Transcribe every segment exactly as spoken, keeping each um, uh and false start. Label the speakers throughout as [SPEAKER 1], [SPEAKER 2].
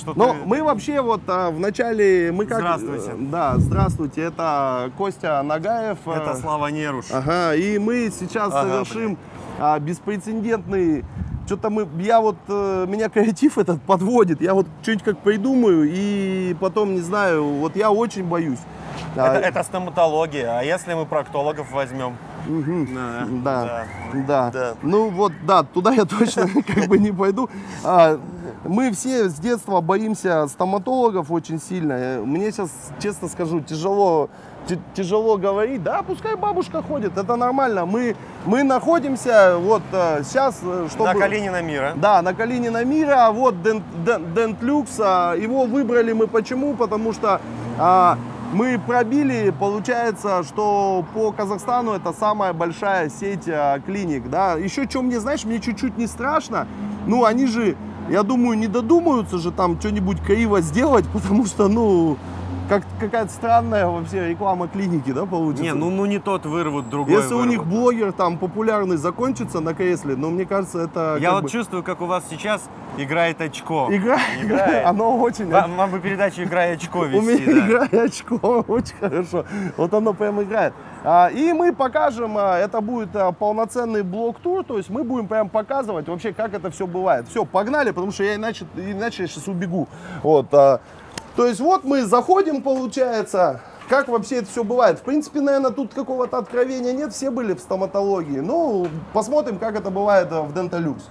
[SPEAKER 1] Что
[SPEAKER 2] Но
[SPEAKER 1] ты...
[SPEAKER 2] мы вообще вот а, в начале... Мы как,
[SPEAKER 1] Здравствуйте.
[SPEAKER 2] Да, здравствуйте. Это Костя Нагаев.
[SPEAKER 1] Это Слава Неруш.
[SPEAKER 2] Ага, и мы сейчас
[SPEAKER 1] ага,
[SPEAKER 2] совершим а, беспрецедентный... Что-то мы... Я вот... Меня креатив этот подводит. Я вот что-нибудь как придумаю, и потом, не знаю, вот я очень боюсь.
[SPEAKER 1] Это, а... это стоматология. А если мы проктологов возьмем?
[SPEAKER 2] Угу.
[SPEAKER 1] Да.
[SPEAKER 2] Да.
[SPEAKER 1] Да.
[SPEAKER 2] Да.
[SPEAKER 1] Да.
[SPEAKER 2] Ну вот, да, туда я точно как бы не пойду. А, мы все с детства боимся стоматологов очень сильно. Мне сейчас, честно скажу, тяжело, тяжело говорить. Да, пускай бабушка ходит, это нормально. Мы, мы находимся вот сейчас, чтобы...
[SPEAKER 1] На Калинина Мира.
[SPEAKER 2] Да, на Калинина Мира. Вот Дентлюкс. Его выбрали мы почему? Потому что... А, мы пробили, получается, что по Казахстану это самая большая сеть а, клиник, да. Еще что мне, знаешь, мне чуть-чуть не страшно, ну, они же, я думаю, не додумаются же там что-нибудь криво сделать, потому что, ну, как, какая-то странная вообще реклама клиники, да, получится.
[SPEAKER 1] Не, ну, ну не тот вырвут, другой
[SPEAKER 2] Если
[SPEAKER 1] вырвут.
[SPEAKER 2] у них блогер там популярный закончится на кресле, но мне кажется, это...
[SPEAKER 1] Я вот
[SPEAKER 2] бы...
[SPEAKER 1] чувствую, как у вас сейчас играет очко.
[SPEAKER 2] Игра, играет. Оно очень...
[SPEAKER 1] Вам, вам бы передачу «Играй очко» вести.
[SPEAKER 2] У меня
[SPEAKER 1] да.
[SPEAKER 2] играет очко, очень хорошо. Вот оно прям играет. И мы покажем, это будет полноценный блог-тур, то есть мы будем прям показывать вообще, как это все бывает. Все, погнали, потому что я иначе, иначе я сейчас убегу. Вот. То есть вот мы заходим, получается, как вообще это все бывает. В принципе, наверное, тут какого-то откровения нет, все были в стоматологии. Ну, посмотрим, как это бывает в Дентлюкс.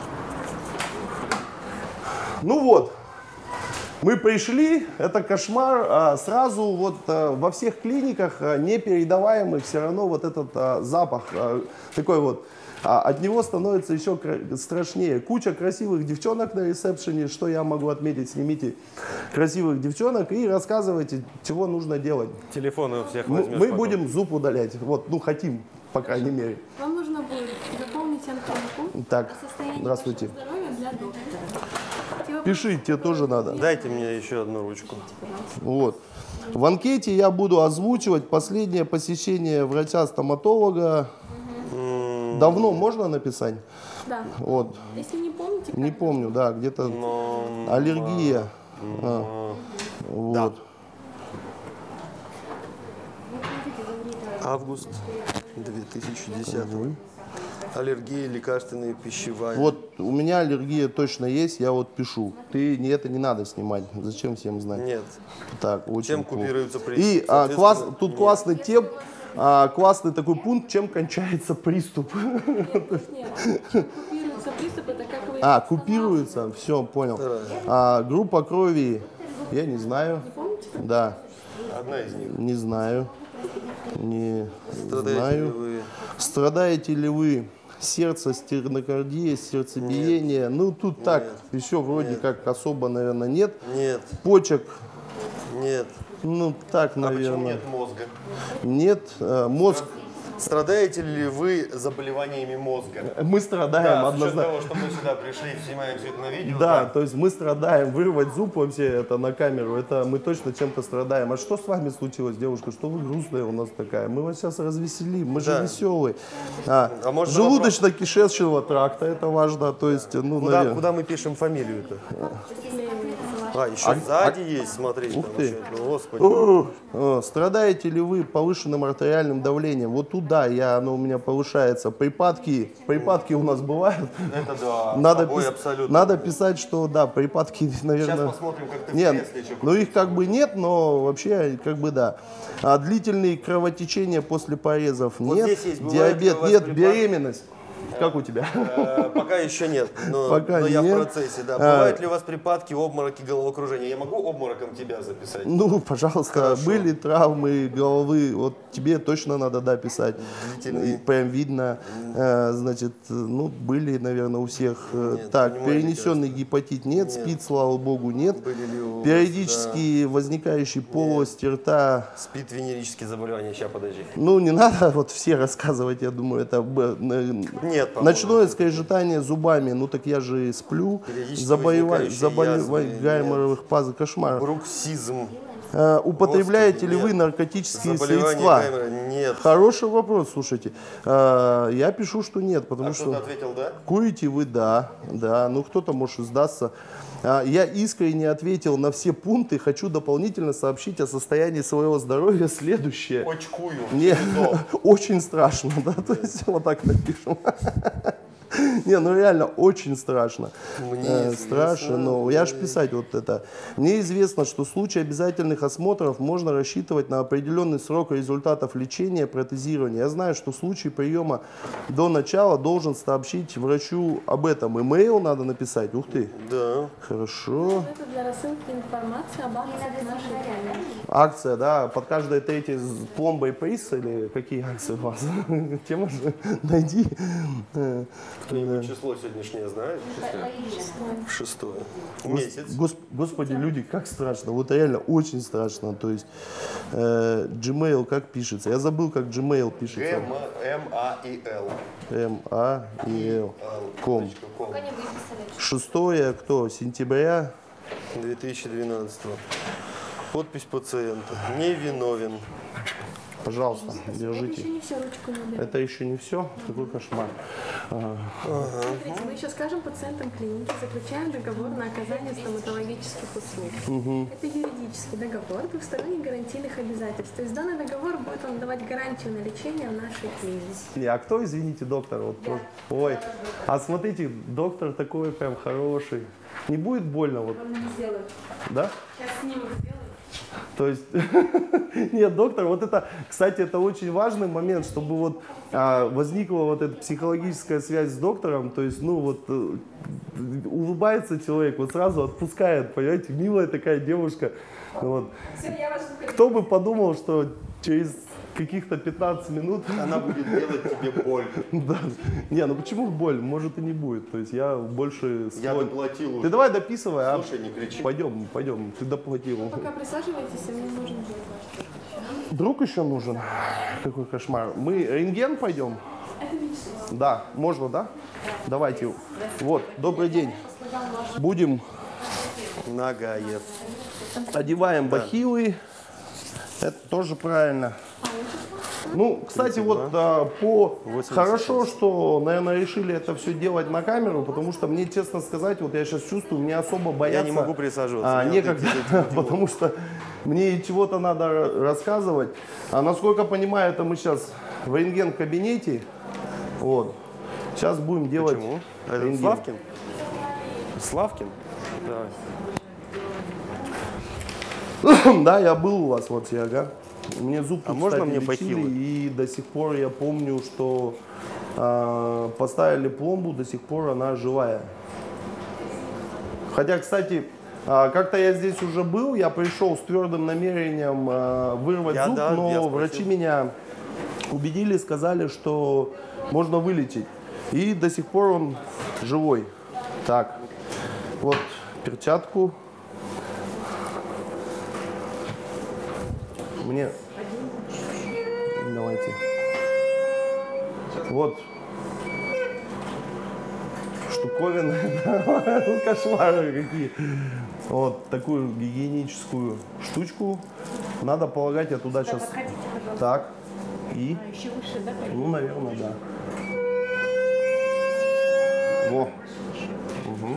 [SPEAKER 2] Ну вот, мы пришли, это кошмар, сразу вот во всех клиниках непередаваемых все равно вот этот запах такой вот, от него становится еще страшнее. Куча красивых девчонок на ресепшене, что я могу отметить, снимите красивых девчонок и рассказывайте, чего нужно делать.
[SPEAKER 1] Телефоны у всех
[SPEAKER 2] Мы,
[SPEAKER 1] возьмешь
[SPEAKER 2] мы
[SPEAKER 1] потом.
[SPEAKER 2] будем зуб удалять, вот, ну хотим, по крайней мере.
[SPEAKER 3] Вам нужно будет заполнить анкету.
[SPEAKER 2] Так, здравствуйте.
[SPEAKER 3] Здоровья для доктора.
[SPEAKER 2] Пиши, тебе тоже надо.
[SPEAKER 1] Дайте мне еще одну ручку.
[SPEAKER 2] Вот. В анкете я буду озвучивать последнее посещение врача-стоматолога.
[SPEAKER 1] М-м.
[SPEAKER 2] Давно можно написать?
[SPEAKER 3] Да.
[SPEAKER 2] Вот.
[SPEAKER 3] Если не помните,
[SPEAKER 2] Не
[SPEAKER 3] как
[SPEAKER 2] помню, да, где-то
[SPEAKER 1] Но...
[SPEAKER 2] аллергия. А, вот.
[SPEAKER 4] Август две тысячи десятого. Аллергия, лекарственная, пищевая.
[SPEAKER 2] Вот у меня аллергия точно есть, я вот пишу. Ты не это не надо снимать. Зачем всем знать?
[SPEAKER 4] Нет.
[SPEAKER 2] Так, очень
[SPEAKER 4] Чем
[SPEAKER 2] cool.
[SPEAKER 4] купируется приступ?
[SPEAKER 2] И а, класс,
[SPEAKER 4] Соответственно,
[SPEAKER 2] тут
[SPEAKER 4] нет.
[SPEAKER 2] классный тем, а, классный такой пункт, чем кончается приступ.
[SPEAKER 3] нет, купируется приступ, это как вы...
[SPEAKER 2] А, купируется, все, понял. А, группа крови, я не знаю.
[SPEAKER 3] Не помните?
[SPEAKER 2] Да,
[SPEAKER 4] Одна из них.
[SPEAKER 2] не знаю. Не
[SPEAKER 4] Страдаете
[SPEAKER 2] знаю.
[SPEAKER 4] ли вы?
[SPEAKER 2] Страдаете ли вы? Сердце, стенокардия, сердцебиение. Ну, тут так, еще вроде
[SPEAKER 4] Нет.
[SPEAKER 2] как особо, наверное, нет.
[SPEAKER 4] Нет.
[SPEAKER 2] Почек,
[SPEAKER 4] Нет.
[SPEAKER 2] ну, так,
[SPEAKER 4] А почему
[SPEAKER 2] наверное.
[SPEAKER 4] нет мозга?
[SPEAKER 2] Нет. Э, мозг.
[SPEAKER 4] Страдаете ли вы заболеваниями мозга?
[SPEAKER 2] Мы страдаем
[SPEAKER 4] Да, с учетом
[SPEAKER 2] однозначно.
[SPEAKER 4] того, что мы сюда пришли и снимаем все это на видео.
[SPEAKER 2] Да, то есть мы страдаем. Вырвать зуб вообще это на камеру, это мы точно чем-то страдаем. А что с вами случилось, девушка? Что вы грустная у нас такая? Мы вас сейчас развеселим, мы же
[SPEAKER 4] Да.
[SPEAKER 2] веселые. А,
[SPEAKER 4] А можно
[SPEAKER 2] желудочно-кишечного тракта, это важно. То есть, ну,
[SPEAKER 4] Куда,
[SPEAKER 2] наверное.
[SPEAKER 4] куда мы пишем фамилию-то? А, еще
[SPEAKER 2] А-
[SPEAKER 4] сзади есть, смотри.
[SPEAKER 2] Ух
[SPEAKER 4] там
[SPEAKER 2] ты.
[SPEAKER 4] еще, ну, господи.
[SPEAKER 2] О, о, страдаете ли вы повышенным артериальным давлением? Вот туда я, оно у меня повышается. Припадки, припадки у нас бывают.
[SPEAKER 4] Это да,
[SPEAKER 2] Надо,
[SPEAKER 4] с тобой
[SPEAKER 2] пис-
[SPEAKER 4] абсолютно.
[SPEAKER 2] надо писать, что да, припадки, наверное.
[SPEAKER 4] Сейчас посмотрим, как ты в
[SPEAKER 2] Нет,
[SPEAKER 4] кресле еще
[SPEAKER 2] ну их как бы нет, но вообще как бы да. А длительные кровотечения после порезов
[SPEAKER 4] Вот
[SPEAKER 2] нет.
[SPEAKER 4] здесь есть, бывает ли
[SPEAKER 2] Диабет
[SPEAKER 4] у вас
[SPEAKER 2] нет,
[SPEAKER 4] припадки?
[SPEAKER 2] беременность. Как у тебя?
[SPEAKER 4] Э, Пока еще нет, но,
[SPEAKER 2] Пока
[SPEAKER 4] но я
[SPEAKER 2] нет.
[SPEAKER 4] в процессе, да.
[SPEAKER 2] А.
[SPEAKER 4] Бывают ли у вас припадки, обмороки, головокружения? Я могу обмороком тебя записать?
[SPEAKER 2] Ну, пожалуйста,
[SPEAKER 4] Хорошо.
[SPEAKER 2] были травмы головы, вот тебе точно надо, да, писать.
[SPEAKER 4] Длительные.
[SPEAKER 2] Прям видно, э, значит, ну, были, наверное, у всех. э,
[SPEAKER 4] Нет,
[SPEAKER 2] так,
[SPEAKER 4] понимаете,
[SPEAKER 2] перенесенный гепатит нет,
[SPEAKER 4] Нет.
[SPEAKER 2] СПИД, слава богу, нет.
[SPEAKER 4] Были ли у вас,
[SPEAKER 2] Периодически возникающие полости рта.
[SPEAKER 4] да, СПИД, венерические заболевания? Сейчас, подожди.
[SPEAKER 2] Ну, не надо вот все рассказывать, я думаю, это б- н-
[SPEAKER 4] Нет, по-моему.
[SPEAKER 2] ночное скрежетание зубами, ну так я же сплю,
[SPEAKER 4] Периодически
[SPEAKER 2] заболеваю,
[SPEAKER 4] возникающие язвы,
[SPEAKER 2] заболеваемых пазов, кошмар.
[SPEAKER 4] Бруксизм.
[SPEAKER 2] Э, употребляете
[SPEAKER 4] Господи,
[SPEAKER 2] ли вы
[SPEAKER 4] нет.
[SPEAKER 2] наркотические
[SPEAKER 4] Заболевание
[SPEAKER 2] средства?
[SPEAKER 4] камеры? Нет.
[SPEAKER 2] Хороший вопрос, слушайте. Э, я пишу, что нет, потому
[SPEAKER 4] А
[SPEAKER 2] что...
[SPEAKER 4] кто-то ответил, да?
[SPEAKER 2] Курите вы, да, да, ну кто-то может сдастся. А, Я искренне ответил на все пункты, хочу дополнительно сообщить о состоянии своего здоровья следующее.
[SPEAKER 4] Очкую.
[SPEAKER 2] Не, очень страшно, да, то есть вот так напишем. Не, ну реально очень страшно.
[SPEAKER 4] Мне
[SPEAKER 2] Э,
[SPEAKER 4] известно,
[SPEAKER 2] страшно, но я же писать вот это. Мне известно, что в случае обязательных осмотров можно рассчитывать на определенный срок результатов лечения, протезирования. Я знаю, что в случае приема до начала должен сообщить врачу об этом. Имейл надо написать. Ух ты.
[SPEAKER 4] Да.
[SPEAKER 2] Хорошо.
[SPEAKER 3] Это для рассылки информации об акциях нашей клиники.
[SPEAKER 2] Акция, да, под каждой третьей с пломбой приз или какие акции у вас? Тема же найди. Э,
[SPEAKER 4] Кто-нибудь число сегодняшнее знает? Шестое. Месяц.
[SPEAKER 2] Гос- Господи, люди, как страшно, вот реально очень страшно. То есть э, Gmail как пишется? Я забыл, как Gmail пишется.
[SPEAKER 4] М А И Л.
[SPEAKER 2] М А И Л. Ком.
[SPEAKER 4] Ком.
[SPEAKER 2] Шестое, кто? Сентября.
[SPEAKER 4] две тысячи двенадцатого. Подпись пациента. Не виновен.
[SPEAKER 2] Пожалуйста,
[SPEAKER 3] Это
[SPEAKER 2] держите.
[SPEAKER 3] еще не все, ручку надо.
[SPEAKER 2] Это еще не все. Какой кошмар. А,
[SPEAKER 3] Смотрите, мы еще скажем пациентам клиники, заключаем договор на оказание стоматологических услуг. Это юридический договор двухсторонних гарантийных обязательств. То есть данный договор будет вам давать гарантию на лечение в нашей клинике.
[SPEAKER 2] не, а кто, извините, доктор? Вот, вот. Ой, а смотрите, доктор такой прям хороший. Не будет больно? Вот. Да?
[SPEAKER 3] Сейчас снимок сделаю.
[SPEAKER 2] То есть, нет, доктор, вот это, кстати, это очень важный момент, чтобы вот а, возникла вот эта психологическая связь с доктором, то есть, ну вот, э, улыбается человек, вот сразу отпускает, понимаете, милая такая девушка, вот. Кто бы подумал, что через каких-то пятнадцать минут...
[SPEAKER 4] Она будет делать тебе боль.
[SPEAKER 2] Да. Не, ну почему боль? Может и не будет, то есть я больше...
[SPEAKER 4] Я
[SPEAKER 2] склонен-
[SPEAKER 4] доплатил
[SPEAKER 2] Ты
[SPEAKER 4] уже.
[SPEAKER 2] давай дописывай, а
[SPEAKER 4] Слушай, не кричи.
[SPEAKER 2] пойдем, пойдем, ты доплатил.
[SPEAKER 3] Пока присаживайтесь, и мне нужно будет ваш друг.
[SPEAKER 2] Друг еще нужен? Какой кошмар. Мы рентген пойдем? Да, можно, да? Давайте. Вот, добрый день. Будем,
[SPEAKER 4] Нагает.
[SPEAKER 2] одеваем бахилы. Это тоже правильно. Ну, кстати, вот а, по хорошо, что, наверное, решили это все делать на камеру, потому что мне, честно сказать, вот я сейчас чувствую, мне особо бояться.
[SPEAKER 4] Я не могу присаживаться.
[SPEAKER 2] А,
[SPEAKER 4] я
[SPEAKER 2] некогда,
[SPEAKER 4] вот эти-
[SPEAKER 2] потому что мне чего-то надо рассказывать. А насколько понимаю, это мы сейчас в рентген-кабинете. Вот. Сейчас будем делать
[SPEAKER 4] Почему? Это
[SPEAKER 2] рентген.
[SPEAKER 4] Славкин? Славкин? Давай.
[SPEAKER 2] Да, я был у вас, вот, ага. Мне зуб
[SPEAKER 4] А
[SPEAKER 2] тут,
[SPEAKER 4] можно
[SPEAKER 2] кстати,
[SPEAKER 4] мне
[SPEAKER 2] лечили,
[SPEAKER 4] бахилы?
[SPEAKER 2] и до сих пор я помню, что а, поставили пломбу, до сих пор она живая. Хотя, кстати, а, как-то я здесь уже был, я пришел с твердым намерением а, вырвать
[SPEAKER 4] Я,
[SPEAKER 2] зуб,
[SPEAKER 4] да, я
[SPEAKER 2] но
[SPEAKER 4] спросил.
[SPEAKER 2] врачи меня убедили, сказали, что можно вылечить. И до сих пор он живой. Так, вот перчатку. Мне... Давайте. Вот. Штуковины. Кошмары какие. Вот такую гигиеническую штучку. Надо полагать, я туда сейчас... Так. И?
[SPEAKER 3] Еще выше, да?
[SPEAKER 2] Ну, наверное, да. Во. Угу.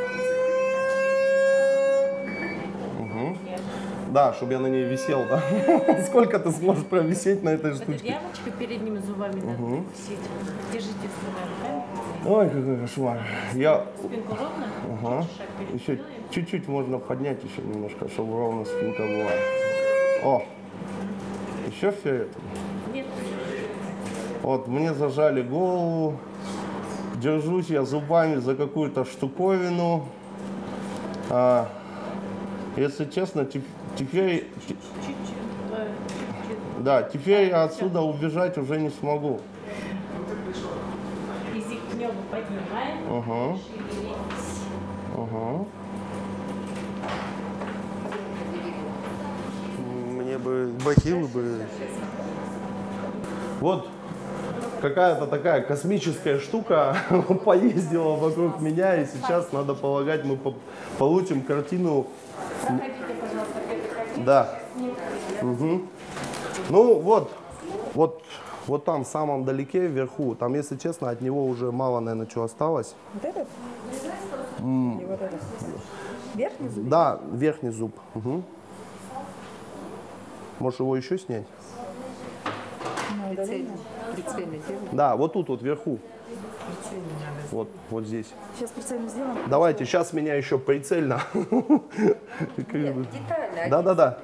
[SPEAKER 2] Угу. Да, чтобы я на ней висел, да. Сколько ты сможешь провисеть на этой
[SPEAKER 5] Вот эта
[SPEAKER 2] штучке?
[SPEAKER 5] ямочка передними зубами надо висеть. Держите своими руками.
[SPEAKER 2] Ой, какой кошмар. Я...
[SPEAKER 5] Спинку ровно.
[SPEAKER 2] Ага.
[SPEAKER 5] Шаг вперед
[SPEAKER 2] Еще
[SPEAKER 5] делаем.
[SPEAKER 2] чуть-чуть можно поднять еще немножко, чтобы ровно спинка была. О! Еще вперед.
[SPEAKER 5] Нет.
[SPEAKER 2] Вот, мне зажали голову. Держусь я зубами за какую-то штуковину. А, если честно, теп- теперь... те-
[SPEAKER 5] Чуть-чуть. Э, чуть-чуть.
[SPEAKER 2] Да, теперь я отсюда убежать уже не смогу.
[SPEAKER 5] Язык к небу поднимаем.
[SPEAKER 2] Ага.
[SPEAKER 5] Шевелитесь.
[SPEAKER 2] Ага.
[SPEAKER 4] Мне бы бахилы бы.
[SPEAKER 2] Вот какая-то такая космическая штука поездила вокруг меня, и сейчас, надо полагать, мы по- получим картину.
[SPEAKER 3] Заходите, пожалуйста, к этой
[SPEAKER 2] Да. Угу. Ну вот, вот, вот там в самом далеке, вверху, там, если честно, от него уже мало, наверное, чего осталось.
[SPEAKER 6] Вот этот? М. И вот этот? Верхний зуб?
[SPEAKER 2] Да, верхний зуб. Угу. Можешь его еще снять?
[SPEAKER 6] Прицельно. Прицельно делать.
[SPEAKER 2] Да, вот тут вот вверху. Вот, вот здесь.
[SPEAKER 6] Сейчас прицельно сделаем.
[SPEAKER 2] Давайте, сейчас меня еще прицельно.
[SPEAKER 6] Детально.
[SPEAKER 2] Да, да, да.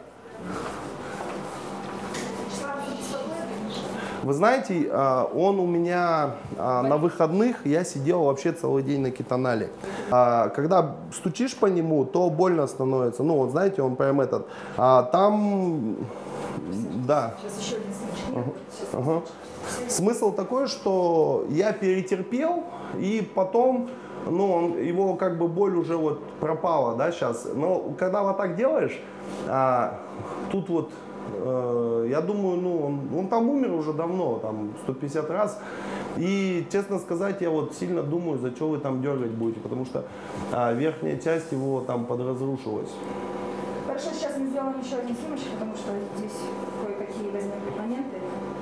[SPEAKER 2] Вы знаете, он у меня на выходных, я сидел вообще целый день на кетонале. Когда стучишь по нему, то больно становится. Ну, вот знаете, он прям этот. А там, да.
[SPEAKER 6] Сейчас еще один случай.
[SPEAKER 2] Ага. Смысл такой, что я перетерпел, и потом, ну, он, его как бы боль уже вот пропала, да, сейчас. Но когда вот так делаешь, а, тут вот, э, я думаю, ну, он, он там умер уже давно, там, сто пятьдесят раз. И, честно сказать, я вот сильно думаю, за что вы там дергать будете, потому что а, верхняя часть его там подразрушилась.
[SPEAKER 6] Хорошо, сейчас мы сделаем еще один снимочек, потому что здесь кое-какие возникли моменты.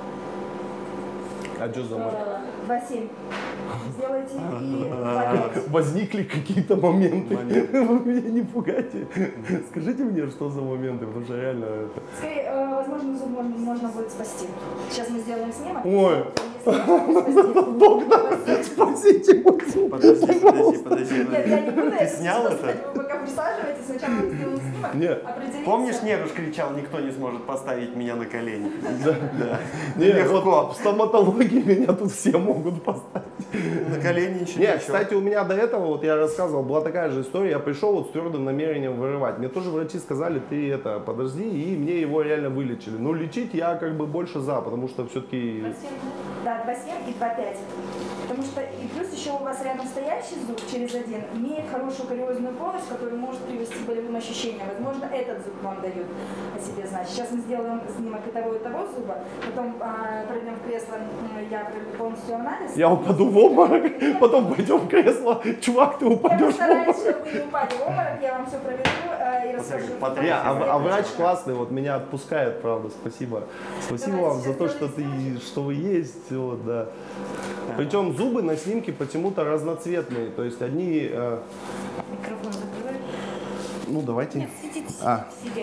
[SPEAKER 2] А что за момент?
[SPEAKER 6] два семь. Сделайте и два пять.
[SPEAKER 2] Возникли какие-то моменты. Вы меня не пугайте. Скажите мне, что за моменты, потому что реально это...
[SPEAKER 6] Скорее, э, возможно, зуб можно, можно будет спасти. Сейчас мы сделаем снимок.
[SPEAKER 2] Ой.
[SPEAKER 6] Если
[SPEAKER 2] Доктор, спасите мой зуб.
[SPEAKER 1] Подожди, подожди, подожди.
[SPEAKER 6] Нет, я не буду.
[SPEAKER 1] Ты снял это?
[SPEAKER 6] Вы пока присаживаетесь, сначала мы сделаем снимок.
[SPEAKER 2] Нет.
[SPEAKER 6] Определимся.
[SPEAKER 1] Помнишь, Неруш кричал, никто не сможет поставить меня на колени? Да.
[SPEAKER 2] Нет, вот в стоматологии меня тут все могут поставить.
[SPEAKER 1] На колени еще
[SPEAKER 2] Нет,
[SPEAKER 1] ничего.
[SPEAKER 2] кстати, у меня до этого, вот я рассказывал, была такая же история, я пришел вот с твердым намерением вырывать. Мне тоже врачи сказали, ты это, подожди, и мне его реально вылечили. Но лечить я как бы больше за, потому что все-таки...
[SPEAKER 6] Да, два семь и два пять. Потому что и плюс еще у вас рядом стоящий зуб через один имеет хорошую кариозную полость, которая может привести к болевым ощущениям. Возможно, этот зуб вам дает о себе знать. Сейчас мы сделаем снимок и того, и того зуба, потом а, пройдем в кресло, я проведу полностью анализ.
[SPEAKER 2] Я упаду в обморок, потом пойдем в кресло. Чувак, ты
[SPEAKER 6] Я
[SPEAKER 2] упадешь в
[SPEAKER 6] постараюсь,
[SPEAKER 2] обморок.
[SPEAKER 6] чтобы вы не упали в обморок, я вам все проведу э, и расскажу.
[SPEAKER 1] Потрясающе.
[SPEAKER 2] Не, а, а врач классный, вот меня отпускает, правда, спасибо. Спасибо
[SPEAKER 6] Давайте
[SPEAKER 2] вам за
[SPEAKER 6] сейчас
[SPEAKER 2] то, что ты, что вы есть, вот, да. Причем зубы на снимке почему-то разноцветные, то есть одни, э,
[SPEAKER 5] Микрофон закрываешь?
[SPEAKER 2] ну давайте.
[SPEAKER 5] Нет, сидите, сидите,
[SPEAKER 2] А.
[SPEAKER 5] сидеть.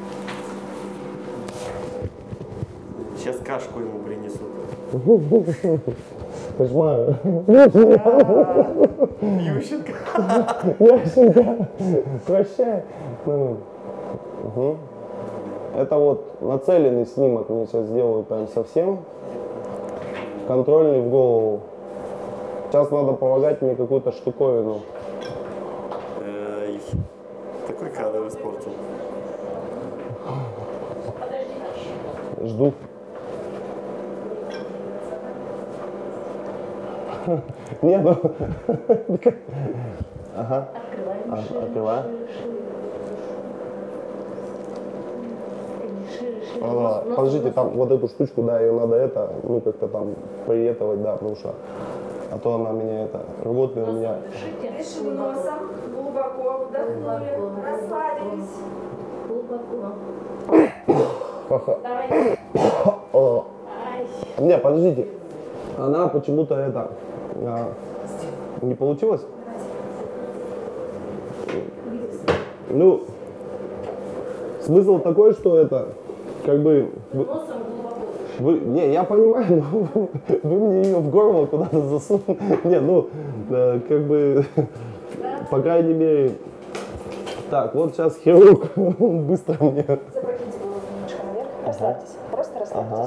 [SPEAKER 1] Сейчас кашку ему принесут.
[SPEAKER 2] Кошмар.
[SPEAKER 1] Ющенко.
[SPEAKER 2] Ященко, прощай. Угу. Это вот нацеленный снимок мне сейчас сделают прям совсем. Контрольный в голову. Сейчас надо полагать мне какую-то штуковину.
[SPEAKER 1] Эй, такой кадр испортил.
[SPEAKER 2] Жду. Не, ну... Ага. А, открываю. А, подождите, там вот эту штучку, да, ее надо это, ну как-то там приетовать, да, потому что, а то она меня это, работает у меня.
[SPEAKER 6] Дышим носом, глубоко вдохнули, расслабились.
[SPEAKER 2] Ха-ха.
[SPEAKER 6] Давайте.
[SPEAKER 2] О. Не, подождите, она почему-то это, а, не получилось? Ну, смысл такой, что это, как бы, вы, вы- не, я понимаю, но вы мне ее в горло куда-то засунули. Не, ну, э, как бы, по крайней мере, так, вот сейчас хирург быстро мне.
[SPEAKER 6] Запрокиньте голову немножко наверх. Расслабьтесь. Просто расслабьтесь.
[SPEAKER 2] Ага.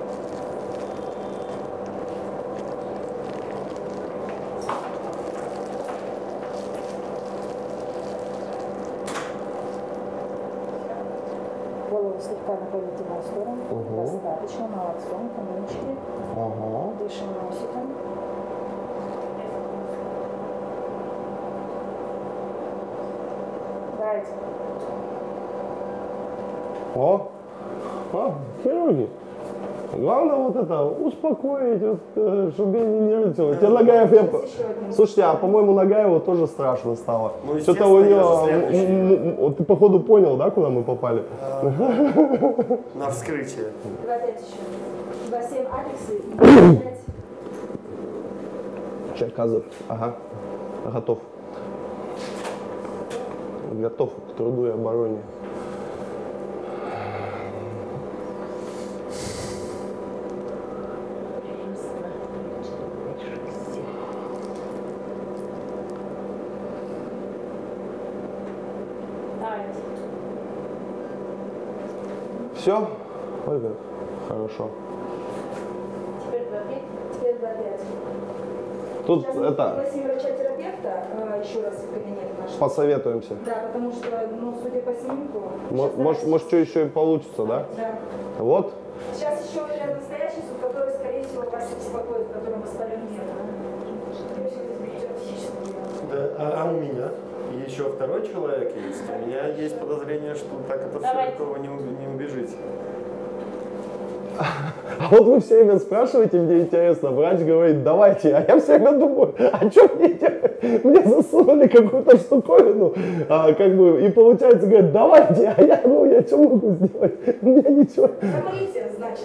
[SPEAKER 6] Голову слегка наклоните в мою сторону.
[SPEAKER 2] Угу.
[SPEAKER 6] Достаточно, молодцом, каменчики.
[SPEAKER 2] Ага.
[SPEAKER 6] Дышим носиком. Давайте.
[SPEAKER 2] О, а, хирурги. Главное вот это, успокоить, вот, чтобы я не нервничал. Тебе Нагаев, я... Слушайте, а по-моему Нагаеву тоже страшно стало.
[SPEAKER 4] Ну,
[SPEAKER 2] что-то у него, ты походу понял, да, куда мы попали?
[SPEAKER 4] На вскрытие.
[SPEAKER 6] два пять еще. два семь Алекс и пять.
[SPEAKER 2] Черказов, ага, готов. Готов к труду и обороне. Все? Ольга, хорошо.
[SPEAKER 6] Теперь два пять. Теперь два пять.
[SPEAKER 2] Тут
[SPEAKER 6] Сейчас
[SPEAKER 2] это...
[SPEAKER 6] пригласим врача-терапевта э, еще раз в кабинет наш.
[SPEAKER 2] Посоветуемся.
[SPEAKER 6] Да, потому что, ну, судя по снимку...
[SPEAKER 2] Может, может, может, что еще и получится, да?
[SPEAKER 6] Да.
[SPEAKER 2] Вот.
[SPEAKER 6] Сейчас еще рядом настоящий суд, который, скорее всего, вас беспокоит, в котором воспален нет.
[SPEAKER 4] Да, а, а у меня еще второй человек есть. У меня есть подозрение, что так это все легко не, уб- не убежите.
[SPEAKER 2] А вот вы все время спрашиваете, мне интересно, врач говорит, давайте, а я все время думаю, а что мне делать? Мне засунули какую-то штуковину, а, как бы, и получается, говорит, давайте, а я, ну, я что могу сделать? У меня ничего.
[SPEAKER 6] Смотрите, значит.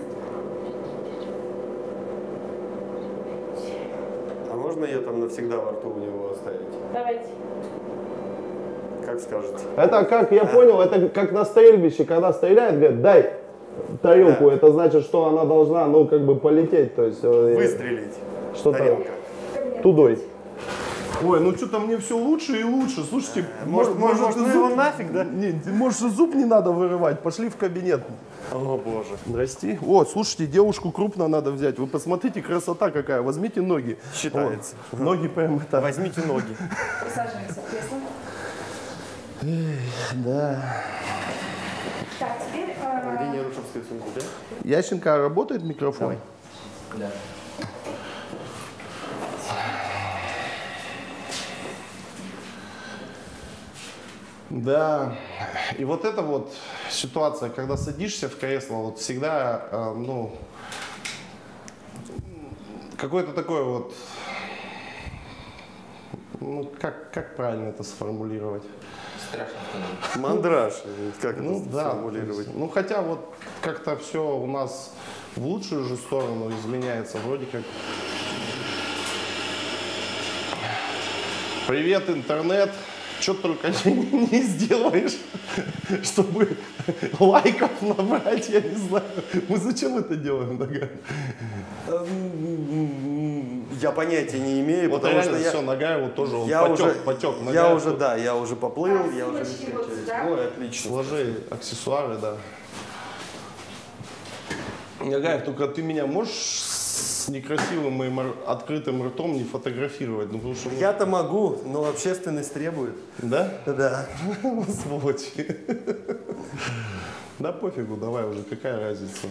[SPEAKER 4] А можно ее там навсегда во рту у него оставить?
[SPEAKER 5] Давайте.
[SPEAKER 4] Как скажете?
[SPEAKER 2] Это как, я понял, это как на стрельбище, когда стреляет, говорит, дай тарелку,
[SPEAKER 4] Да.
[SPEAKER 2] это значит, что она должна, ну, как бы полететь, то есть...
[SPEAKER 4] Выстрелить.
[SPEAKER 2] Что-то
[SPEAKER 4] Тарелка.
[SPEAKER 2] тудой.
[SPEAKER 7] Ой, ну что-то мне все лучше и лучше. Слушайте,
[SPEAKER 4] Может, может, может,
[SPEAKER 7] и
[SPEAKER 4] ну
[SPEAKER 7] зуб-
[SPEAKER 4] его нафиг, да?
[SPEAKER 7] Не, может, и зуб не надо вырывать. Пошли в кабинет.
[SPEAKER 4] О, боже.
[SPEAKER 7] Здрасте. О, слушайте, девушку крупно надо взять. Вы посмотрите, красота какая. Возьмите ноги.
[SPEAKER 4] Считается.
[SPEAKER 7] Вот. Ноги прям это.
[SPEAKER 4] Возьмите ноги.
[SPEAKER 6] Присаживаемся в кресло.
[SPEAKER 7] Да.
[SPEAKER 6] Так, теперь... э,
[SPEAKER 4] Где Нерушевская сумка, да?
[SPEAKER 7] Ященко, работает микрофон?
[SPEAKER 8] Да.
[SPEAKER 2] Да, и вот эта вот ситуация, когда садишься в кресло, вот всегда, э, ну, какой-то такой вот, ну, как, как правильно это сформулировать?
[SPEAKER 8] Страшно становится.
[SPEAKER 4] Мандраж. Как это
[SPEAKER 2] Ну да, то
[SPEAKER 4] сформулировать?
[SPEAKER 2] есть, ну хотя вот как-то все у нас в лучшую же сторону изменяется, вроде как. Привет, интернет! Что только не, не сделаешь, чтобы лайков набрать, я не знаю. Мы зачем это делаем, Нагай?
[SPEAKER 4] Я понятия не имею,
[SPEAKER 2] Вот
[SPEAKER 4] потому что
[SPEAKER 2] реально
[SPEAKER 4] я...
[SPEAKER 2] все, Нагаеву тоже он
[SPEAKER 4] Я
[SPEAKER 2] потек,
[SPEAKER 4] уже,
[SPEAKER 2] потек.
[SPEAKER 4] я
[SPEAKER 2] Нагаев
[SPEAKER 4] уже,
[SPEAKER 2] тут
[SPEAKER 4] да, я уже поплыл,
[SPEAKER 6] А,
[SPEAKER 4] я уже...
[SPEAKER 6] ссылочки вот сюда.
[SPEAKER 4] Ой, отлично.
[SPEAKER 2] Сложи аксессуары, да. Нагаев, только ты меня можешь с некрасивым моим р- открытым ртом не фотографировать? Ну, потому что... ну,
[SPEAKER 4] Я-то могу, но общественность требует.
[SPEAKER 2] Да?
[SPEAKER 4] Да.
[SPEAKER 2] Сволочи. Да пофигу, давай уже, какая разница.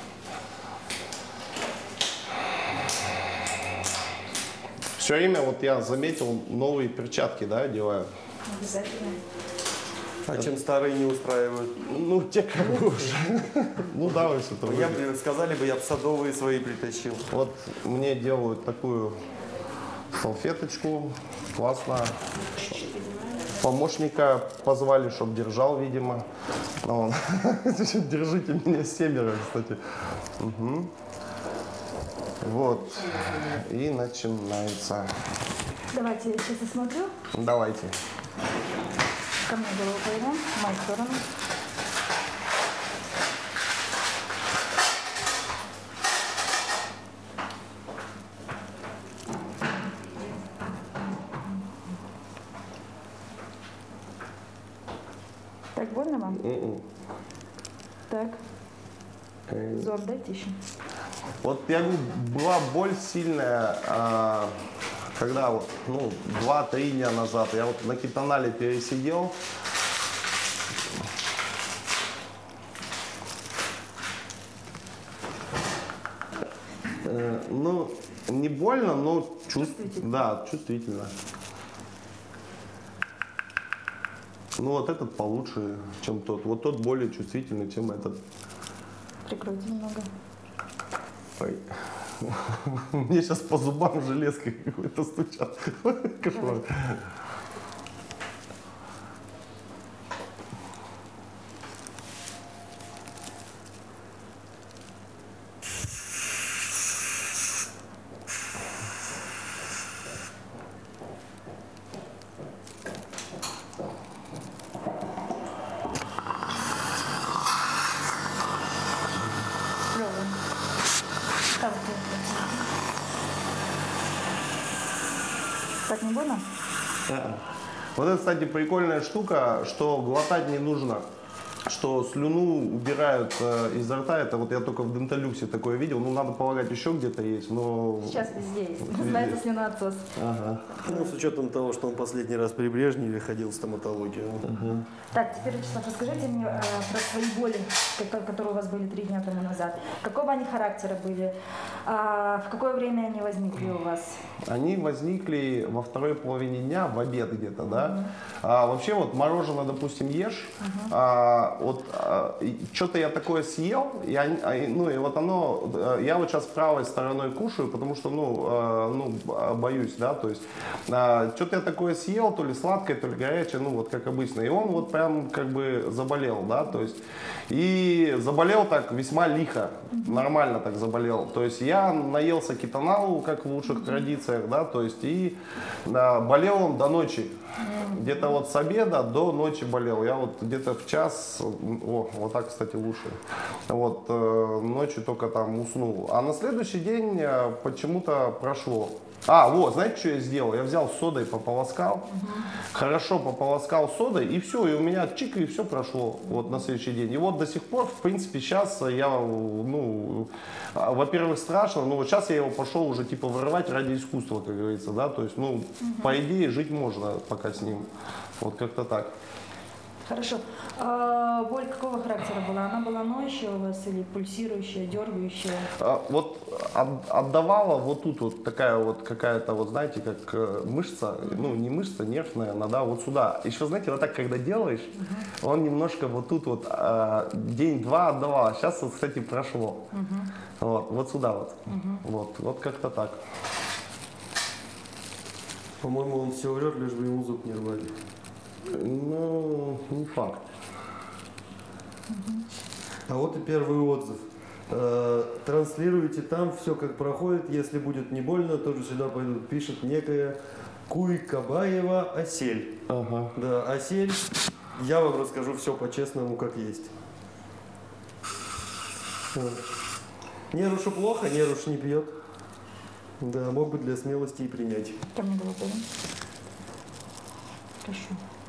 [SPEAKER 2] Все время вот я заметил, новые перчатки, да, одеваю.
[SPEAKER 6] Обязательно.
[SPEAKER 4] А чем старые не устраивают?
[SPEAKER 2] Ну, те как бы уже. Ну, давай что-то.
[SPEAKER 4] Я бы, сказали бы, я бы садовые свои притащил.
[SPEAKER 2] Вот мне делают такую салфеточку, классно. Помощника позвали, чтобы держал, видимо. Ну, он. Держите меня семеро, кстати. Угу. Вот. И начинается.
[SPEAKER 6] Давайте я сейчас осмотрю.
[SPEAKER 2] Давайте.
[SPEAKER 6] Ко мне голову повернем, в мою сторону. Так, больно вам?
[SPEAKER 2] М-м.
[SPEAKER 6] Так. Зор, дайте еще.
[SPEAKER 2] Вот я говорю, была боль сильная, а, когда вот, ну, два-три дня назад я вот на кетонале пересидел. Э, ну, не больно, но чувствительно. Да, чувствительно. Ну вот этот получше, чем тот. Вот тот более чувствительный, чем этот.
[SPEAKER 6] Прикройте немного.
[SPEAKER 7] Ой. Мне сейчас по зубам железкой какой-то стучат. Кошмар.
[SPEAKER 6] Так не больно?
[SPEAKER 7] Вот это, кстати, прикольная штука, что глотать не нужно, что слюну убирают э, изо рта. Это вот я только в Денталюксе такое видел. Ну, надо полагать, еще где-то есть, но...
[SPEAKER 6] Сейчас везде есть. Называется слюноотсос.
[SPEAKER 7] Ага.
[SPEAKER 4] Ну, с учетом того, что он последний раз при Брежневе ходил в стоматологию.
[SPEAKER 7] Угу.
[SPEAKER 6] Так, теперь, Вячеслав, расскажите мне э, про свои боли, ко- которые у вас были три дня тому назад. Какого они характера были? А, в какое время они возникли у вас?
[SPEAKER 7] Они возникли во второй половине дня, в обед где-то, да. А, вообще вот мороженое, допустим, ешь, а, вот а, что-то я такое съел, и, они- а, и, ну и вот оно, а, я вот сейчас правой стороной кушаю, потому что, ну, а, ну а, боюсь, да, то есть а, что-то я такое съел, то ли сладкое, то ли горячее, ну вот как обычно, и он вот прям как бы заболел, да, то есть и заболел так весьма лихо, нормально так заболел, то есть я наелся кетоналу, как в лучших традициях, да, то есть и да, болел он до ночи, где-то вот с обеда до ночи болел, я вот где-то в час, о, вот так, кстати, лучше, вот э, ночью только там уснул, а на следующий день э, почему-то прошло. А, вот, знаете, что я сделал? Я взял содой, пополоскал, угу. хорошо пополоскал содой, и все, и у меня чик, и все прошло вот на следующий день. И вот до сих пор, в принципе, сейчас я, ну, во-первых, страшно, но вот сейчас я его пошел уже, типа, вырывать ради искусства, как говорится, да, то есть, ну, угу. по идее, жить можно пока с ним, вот как-то так.
[SPEAKER 6] Хорошо. А, боль какого характера была? Она была ноющая у вас или пульсирующая, дергающая?
[SPEAKER 7] А, вот от, отдавала вот тут вот такая вот какая-то, вот знаете, как э, мышца, ну не мышца, нервная, она, да, вот сюда. Еще, знаете, вот так, когда делаешь, uh-huh. он немножко вот тут вот э, день-два отдавала. Сейчас вот, кстати, прошло. Uh-huh. Вот, вот сюда вот. Uh-huh. Вот, вот как-то так.
[SPEAKER 4] По-моему, он все врет, лишь бы ему зуб не рвали.
[SPEAKER 7] Ну, не факт.
[SPEAKER 4] А вот и первый отзыв. Э, транслируйте там все как проходит. Если будет не больно, тоже сюда пойдут. Пишет некая Куйкабаева Осель.
[SPEAKER 7] Ага.
[SPEAKER 4] Да, Осель. Я вам расскажу все по-честному, как есть. Нерушу плохо, Неруш не пьет. Да, мог бы для смелости и принять.
[SPEAKER 6] Ко мне было больно. Хорошо.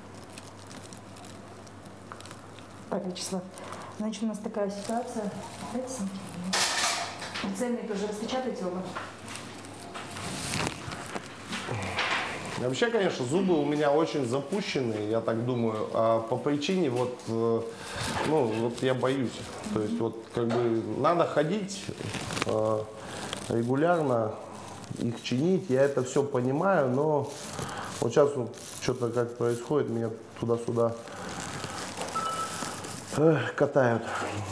[SPEAKER 6] Так, Вячеслав, значит, у нас такая ситуация. Дайте снимки. Цельные тоже распечатайте оба.
[SPEAKER 7] Вообще, конечно, зубы у меня очень запущенные, я так думаю, а по причине вот, э, ну, вот я боюсь. То есть вот как бы надо ходить э, регулярно, их чинить, я это все понимаю, но вот сейчас вот что-то как происходит, меня туда-сюда э, катают.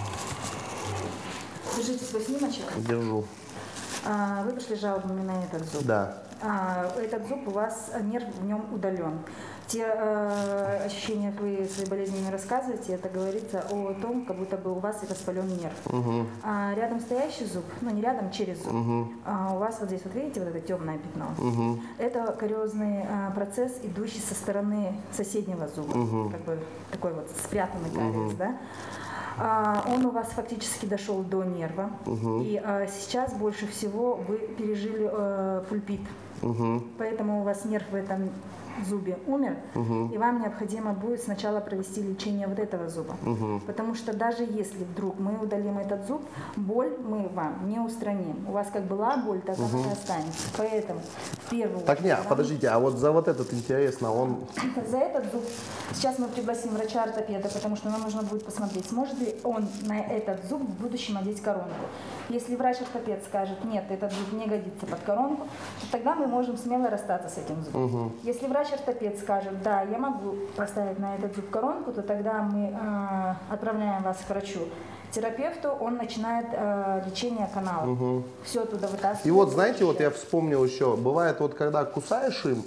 [SPEAKER 6] Держите свой снимочек.
[SPEAKER 7] Держу.
[SPEAKER 6] А, вы пришли жалобами на этот зуб.
[SPEAKER 7] Да.
[SPEAKER 6] А, этот зуб у вас, нерв в нем удален. Те э, ощущения, как вы своей болезнью не рассказываете, это говорится о том, как будто бы у вас воспален нерв.
[SPEAKER 7] Угу.
[SPEAKER 6] А рядом стоящий зуб, ну не рядом, через зуб,
[SPEAKER 7] угу.
[SPEAKER 6] а у вас вот здесь, вот видите, вот это темное пятно.
[SPEAKER 7] Угу.
[SPEAKER 6] Это кариозный а, процесс, идущий со стороны соседнего зуба.
[SPEAKER 7] Угу.
[SPEAKER 6] Как бы такой вот спрятанный кариес,
[SPEAKER 7] угу.
[SPEAKER 6] да? А, он у вас фактически дошел до нерва.
[SPEAKER 7] Угу.
[SPEAKER 6] И а, сейчас больше всего вы пережили а, пульпит.
[SPEAKER 7] Угу.
[SPEAKER 6] Поэтому у вас нерв в этом зубе умер,
[SPEAKER 7] угу.
[SPEAKER 6] и вам необходимо будет сначала провести лечение вот этого зуба.
[SPEAKER 7] Угу.
[SPEAKER 6] Потому что даже если вдруг мы удалим этот зуб, боль мы вам не устраним. У вас как была боль, так
[SPEAKER 7] угу.
[SPEAKER 6] она и останется. Поэтому в первую
[SPEAKER 7] Так нет,
[SPEAKER 6] вам...
[SPEAKER 7] подождите, а вот за вот этот интересно, он...
[SPEAKER 6] За этот зуб сейчас мы пригласим врача-ортопеда, потому что нам нужно будет посмотреть, сможет ли он на этот зуб в будущем одеть коронку. Если врач-ортопед скажет, нет, этот зуб не годится под коронку, то тогда мы можем смело расстаться с этим зубом.
[SPEAKER 7] Угу.
[SPEAKER 6] Если врач-ортопед скажет, да, я могу поставить на этот зуб коронку, то тогда мы э, отправляем вас к врачу Терапевту он начинает э, лечение канала.
[SPEAKER 7] Угу.
[SPEAKER 6] Все оттуда вытаскивает.
[SPEAKER 7] И вот, знаете, вот я вспомнил еще, бывает вот, когда кусаешь им,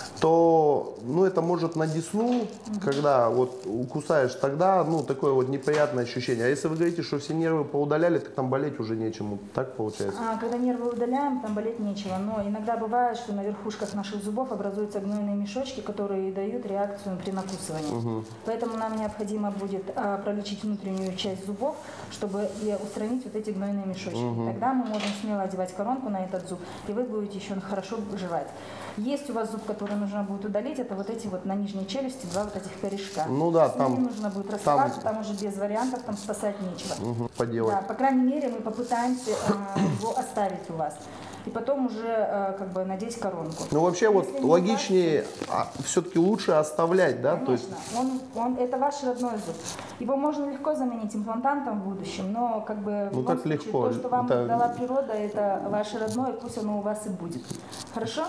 [SPEAKER 7] то, ну, это может на десну, угу. когда вот кусаешь, тогда, ну, такое вот неприятное ощущение. А если вы говорите, что все нервы поудаляли, так там болеть уже нечему, так получается?
[SPEAKER 6] А, когда нервы удаляем, там болеть нечего. Но иногда бывает, что на верхушках наших зубов образуются гнойные мешочки, которые дают реакцию при накусывании. Угу. Поэтому нам необходимо будет а, пролечить внутреннюю часть зубов, чтобы и устранить вот эти гнойные мешочки. Угу. Тогда мы можем смело одевать коронку на этот зуб, и вы будете еще хорошо жевать. Есть у вас зуб, который нужно будет удалить, это вот эти вот на нижней челюсти два вот этих корешка.
[SPEAKER 7] Ну да,
[SPEAKER 6] с
[SPEAKER 7] там
[SPEAKER 6] ними нужно будет расставаться, там,
[SPEAKER 7] там
[SPEAKER 6] уже без вариантов, там спасать нечего.
[SPEAKER 7] Угу, поделать.
[SPEAKER 6] Да, по крайней мере, мы попытаемся э, его оставить у вас. И потом уже э, как бы надеть коронку.
[SPEAKER 7] Ну вообще
[SPEAKER 6] Если
[SPEAKER 7] вот
[SPEAKER 6] не
[SPEAKER 7] логичнее, а, все-таки лучше оставлять, да?
[SPEAKER 6] Конечно,
[SPEAKER 7] То есть...
[SPEAKER 6] он, он, это ваш родной зуб. Его можно легко заменить имплантантом в будущем, но как бы
[SPEAKER 7] Ну,
[SPEAKER 6] в любом
[SPEAKER 7] так
[SPEAKER 6] случае,
[SPEAKER 7] легко.
[SPEAKER 6] то, что вам
[SPEAKER 7] Это-
[SPEAKER 6] дала природа, это ваше родное, пусть оно у вас и будет. Хорошо?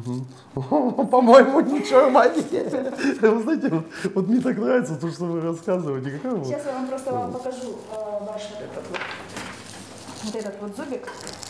[SPEAKER 7] По-моему, ничего магии. Вы знаете, вот, вот мне так нравится то, что вы рассказываете. Какая вот-
[SPEAKER 6] Сейчас я вам просто вам покажу э, ваш вот этот вот, вот этот вот зубик.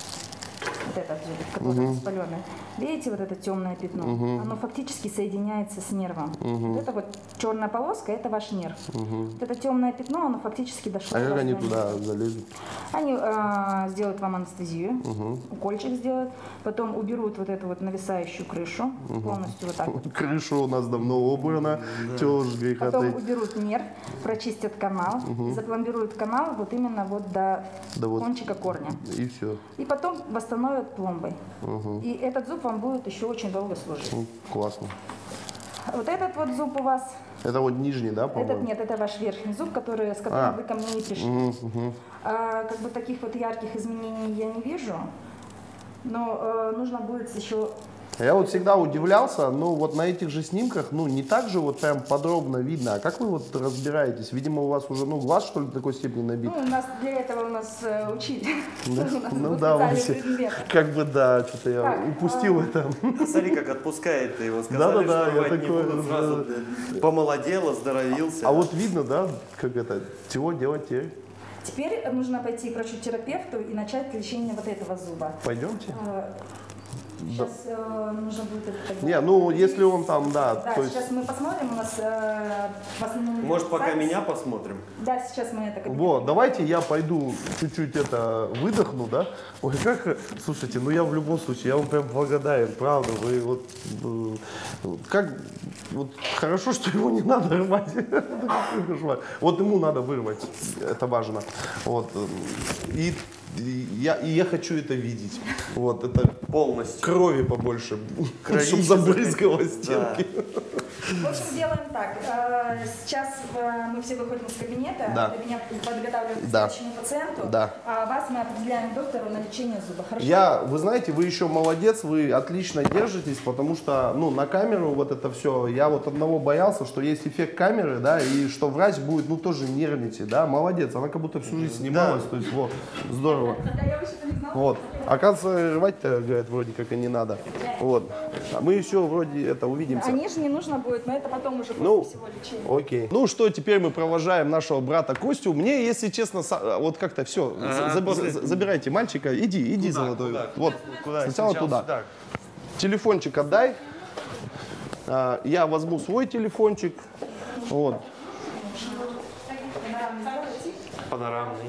[SPEAKER 6] Вот этот зубик, который воспаленный. Видите, вот это темное пятно? Оно фактически соединяется с нервом. Вот это вот черная полоска, это ваш нерв. Вот это темное пятно, оно фактически дошло.
[SPEAKER 7] А
[SPEAKER 6] до
[SPEAKER 7] как
[SPEAKER 6] вас
[SPEAKER 7] они
[SPEAKER 6] до
[SPEAKER 7] туда
[SPEAKER 6] нерва.
[SPEAKER 7] залезут?
[SPEAKER 6] Они э, сделают вам анестезию, укольчик сделают, потом уберут вот эту вот нависающую крышу, полностью вот так вот.
[SPEAKER 7] Крыша у нас давно убрана. Чего ж греха
[SPEAKER 6] Потом
[SPEAKER 7] таить.
[SPEAKER 6] уберут нерв, прочистят канал, запломбируют канал вот именно вот до
[SPEAKER 7] Да вот.
[SPEAKER 6] кончика корня.
[SPEAKER 7] И все.
[SPEAKER 6] И потом восстановят пломбой. И этот зуб вам будет еще очень долго служить.
[SPEAKER 7] Ну, классно.
[SPEAKER 6] Вот этот вот зуб у вас,
[SPEAKER 7] Это вот нижний, да,
[SPEAKER 6] этот
[SPEAKER 7] по-моему?
[SPEAKER 6] нет, это ваш верхний зуб, который, с которым
[SPEAKER 7] А.
[SPEAKER 6] вы ко мне и пришли.
[SPEAKER 7] Мгм, мгм.
[SPEAKER 6] А, как бы таких вот ярких изменений я не вижу, но э, нужно будет еще...
[SPEAKER 7] Я вот всегда удивлялся, ну вот на этих же снимках, ну не так же вот прям подробно видно. А как вы вот разбираетесь? Видимо, у вас уже, ну, глаз, что ли, до такой степени набит?
[SPEAKER 6] Ну, у нас для этого у нас э, учили.
[SPEAKER 7] Да?
[SPEAKER 6] У нас
[SPEAKER 7] Ну
[SPEAKER 6] был
[SPEAKER 7] да,
[SPEAKER 6] специальный
[SPEAKER 7] Вася,
[SPEAKER 6] предмет.
[SPEAKER 7] как бы да, что-то я
[SPEAKER 6] Так,
[SPEAKER 7] упустил
[SPEAKER 6] а-
[SPEAKER 7] это.
[SPEAKER 1] Смотри, как отпускает ты его. Сказали,
[SPEAKER 7] Да-да-да,
[SPEAKER 1] что
[SPEAKER 7] я
[SPEAKER 1] рвать не
[SPEAKER 7] такой,
[SPEAKER 1] будут.
[SPEAKER 7] да.
[SPEAKER 1] Сразу ты помолодел, оздоровился.
[SPEAKER 7] А вот видно, да, как это, чего делать теперь?
[SPEAKER 6] Теперь нужно пойти к врачу-терапевту и начать лечение вот этого зуба.
[SPEAKER 7] Пойдемте?
[SPEAKER 6] Сейчас э, нужно будет это тогда-
[SPEAKER 7] Не, ну если он там, да,
[SPEAKER 6] Да,
[SPEAKER 7] то есть...
[SPEAKER 6] сейчас мы посмотрим, у нас э, в основном...
[SPEAKER 1] Может, пока
[SPEAKER 6] запись.
[SPEAKER 1] меня посмотрим?
[SPEAKER 6] Да, сейчас мы это... кабинет.
[SPEAKER 7] Вот, давайте я пойду чуть-чуть это выдохну, да? Ой, как, слушайте, ну я в любом случае, я вам прям благодарен, правда, вы вот, э, вот как, вот хорошо, что его не надо рвать. Вот ему надо вырвать, это важно. Вот, и, и я, и я хочу это видеть. Вот, это
[SPEAKER 1] Полностью.
[SPEAKER 7] крови побольше,
[SPEAKER 1] Кровища
[SPEAKER 7] чтобы забрызгало стенки.
[SPEAKER 6] В общем, делаем так. Э, Сейчас э, мы все выходим из кабинета,
[SPEAKER 7] Да.
[SPEAKER 6] кабинет подготавливаем к
[SPEAKER 7] Да.
[SPEAKER 6] следующему пациенту,
[SPEAKER 7] Да.
[SPEAKER 6] а вас мы определяем доктору на лечение зуба. Хорошо?
[SPEAKER 7] Я, вы знаете, вы еще молодец, вы отлично держитесь, потому что, ну, на камеру вот это все, я вот одного боялся, что есть эффект камеры, да, и что врач будет, ну, тоже нервничать, да, молодец, она как будто всю жизнь снималась, то есть, вот, здорово.
[SPEAKER 6] Да, я вообще-то не знала.
[SPEAKER 7] Вот, оказывается, рвать-то, говорят, вроде как и не надо, вот, а мы еще вроде это увидимся.
[SPEAKER 6] А нижний нужно будет, но это потом уже после
[SPEAKER 7] Ну,
[SPEAKER 6] всего лечения.
[SPEAKER 7] окей. Ну что, теперь мы провожаем нашего брата Костю. Мне, если честно, са- вот как-то все,
[SPEAKER 1] Ага, после-
[SPEAKER 7] забирайте мальчика, иди, иди, золотой.
[SPEAKER 1] Куда?
[SPEAKER 7] Вот,
[SPEAKER 1] Куда?
[SPEAKER 7] сначала туда.
[SPEAKER 1] сюда.
[SPEAKER 7] Телефончик отдай. А, Я возьму свой телефончик. Вот.
[SPEAKER 1] Панорамный.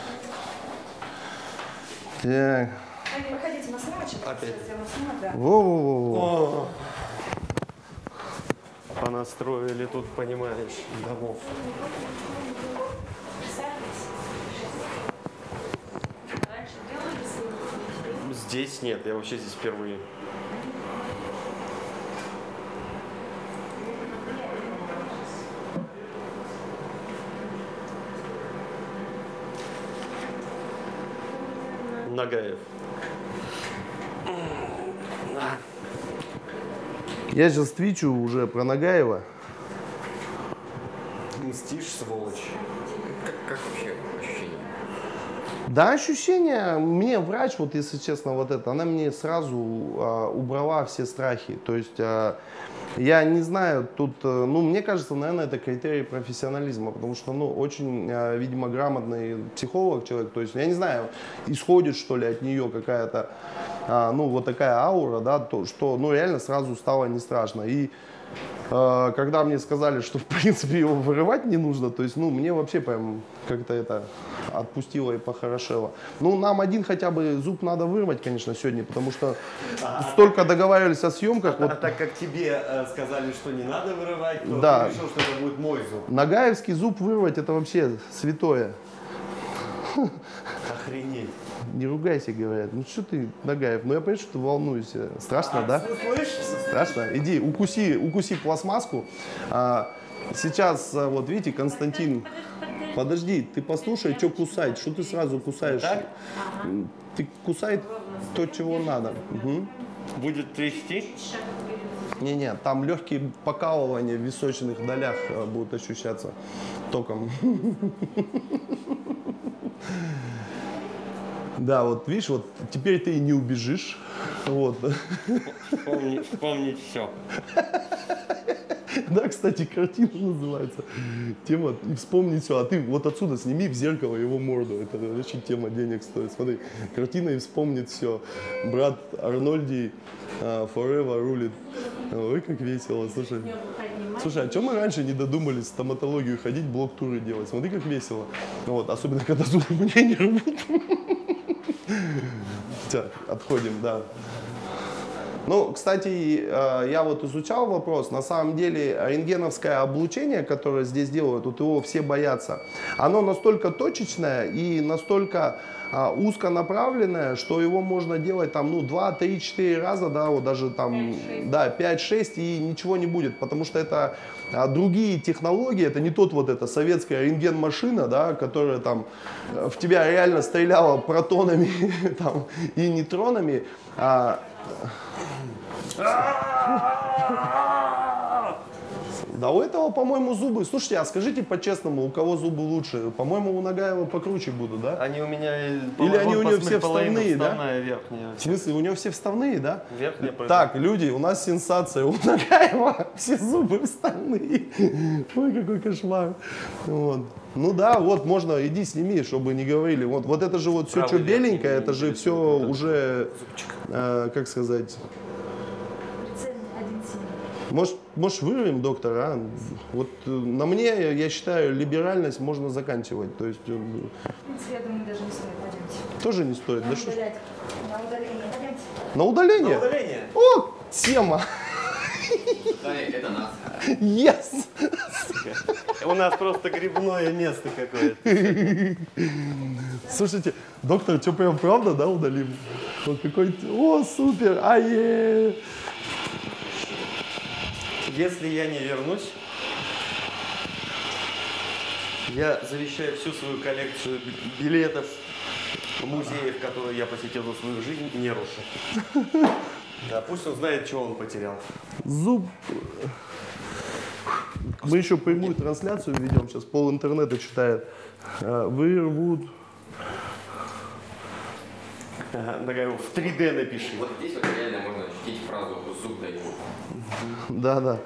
[SPEAKER 7] Так.
[SPEAKER 6] Выходите на снимочек.
[SPEAKER 1] Опять.
[SPEAKER 6] Сейчас сделаем снимок, да.
[SPEAKER 7] Во-во-во.
[SPEAKER 1] О, понастроили тут, понимаешь, домов. Здесь нет, я вообще здесь впервые. Нагаев.
[SPEAKER 7] Я сейчас твичу уже про Нагаева.
[SPEAKER 1] Мстишь, сволочь.
[SPEAKER 8] Как, как вообще ощущение?
[SPEAKER 7] Да, ощущение, мне врач, вот если честно, вот это, она мне сразу а, убрала все страхи. То есть а, Я не знаю, тут, ну, мне кажется, наверное, это критерий профессионализма, потому что, ну, очень, видимо, грамотный психолог человек, то есть, я не знаю, исходит, что ли, от нее какая-то, ну, вот такая аура, да, то, что, ну, реально сразу стало не страшно. И э, когда мне сказали, что, в принципе, его вырывать не нужно, то есть, ну, мне вообще прям как-то это отпустило и похорошело. Ну, нам один хотя бы зуб надо вырвать, конечно, сегодня, потому что а, столько договаривались о съемках.
[SPEAKER 1] А,
[SPEAKER 7] вот...
[SPEAKER 1] а так как тебе э, сказали, что не надо вырывать, то
[SPEAKER 7] да.
[SPEAKER 1] ты решил, что это будет мой зуб.
[SPEAKER 7] Нагаевский зуб вырвать — это вообще святое.
[SPEAKER 1] Охренеть.
[SPEAKER 7] Не ругайся, говорят. Ну что ты, Нагаев, ну я понимаю, что ты волнуешься. Страшно, а, да?
[SPEAKER 1] Слышишь?
[SPEAKER 7] Страшно. Иди, укуси, укуси пластмасску. А, сейчас, вот видите, Константин, подожди, ты послушай, что кусать, что ты сразу кусаешь?
[SPEAKER 1] Так?
[SPEAKER 7] Ты кусай то, чего надо. Угу.
[SPEAKER 1] Будет трясти?
[SPEAKER 7] Не-не, там легкие покалывания в височных долях будут ощущаться током. Да, вот видишь, вот теперь ты и не убежишь. Вот.
[SPEAKER 1] Вспомнить, вспомнить все.
[SPEAKER 7] Да, кстати, картина называется. Тема «И вспомнить все». А ты вот отсюда сними в зеркало его морду. Это очень тема денег стоит. Смотри, картина «И вспомнить все». Брат Арнольди uh, Forever рулит. Ой, как весело. Слушай, слушай, а чем мы раньше не додумались в стоматологию ходить, блок-туры делать? Смотри, как весело. Вот, особенно, когда зубы мне не рвут. Все, отходим, да. Ну, кстати, я вот изучал вопрос. На самом деле рентгеновское облучение, которое здесь делают, вот его все боятся, оно настолько точечное и настолько а, узконаправленное, что его можно делать там, ну, два, три, четыре раза, да, вот даже там, да, пять-шесть, и ничего не будет, потому что это а, другие технологии, это не тот вот эта советская рентген-машина, да, которая там в тебя реально стреляла протонами там, и нейтронами. А, да у этого, по-моему, зубы. Слушайте, а скажите по-честному, у кого зубы лучше? По-моему, у Нагаева покруче будут, да?
[SPEAKER 1] Они у меня...
[SPEAKER 7] Или они у него все вставные, да?
[SPEAKER 1] Верхняя.
[SPEAKER 7] В смысле, у него все вставные, да?
[SPEAKER 1] Верхняя.
[SPEAKER 7] Так, люди, у нас сенсация. У Нагаева все зубы вставные. Ой, какой кошмар. Вот. Ну да, вот можно, иди сними, чтобы не говорили. Вот, вот это же вот все, что беленькое, это же все уже, э, как сказать... Может, может вырвем, доктор, а? Вот на мне, я считаю, либеральность можно заканчивать. То есть,
[SPEAKER 6] В принципе, я думаю, даже не стоит. Пойдемте.
[SPEAKER 7] тоже не стоит.
[SPEAKER 6] На
[SPEAKER 7] Да что ж?
[SPEAKER 6] удалять. На удаление. Пойдемте.
[SPEAKER 7] На удаление?
[SPEAKER 1] На удаление.
[SPEAKER 7] О, тема.
[SPEAKER 8] Это нас.
[SPEAKER 7] Yes.
[SPEAKER 1] У нас просто грибное место какое-то.
[SPEAKER 7] Слушайте, доктор, что прям правда, да, удалим? Вот какой-то, о, супер, ае.
[SPEAKER 1] Если я не вернусь, я завещаю всю свою коллекцию билетов, музеев, которые я посетил за свою жизнь, не рушу. Да, пусть он знает, что он потерял.
[SPEAKER 7] Зуб. Мы еще прямую трансляцию ведем, сейчас пол интернета читает. Вырвут.
[SPEAKER 1] Ага, в три дэ напиши.
[SPEAKER 8] Вот здесь вот реально можно ощутить фразу «зуб дает».
[SPEAKER 7] Да, да.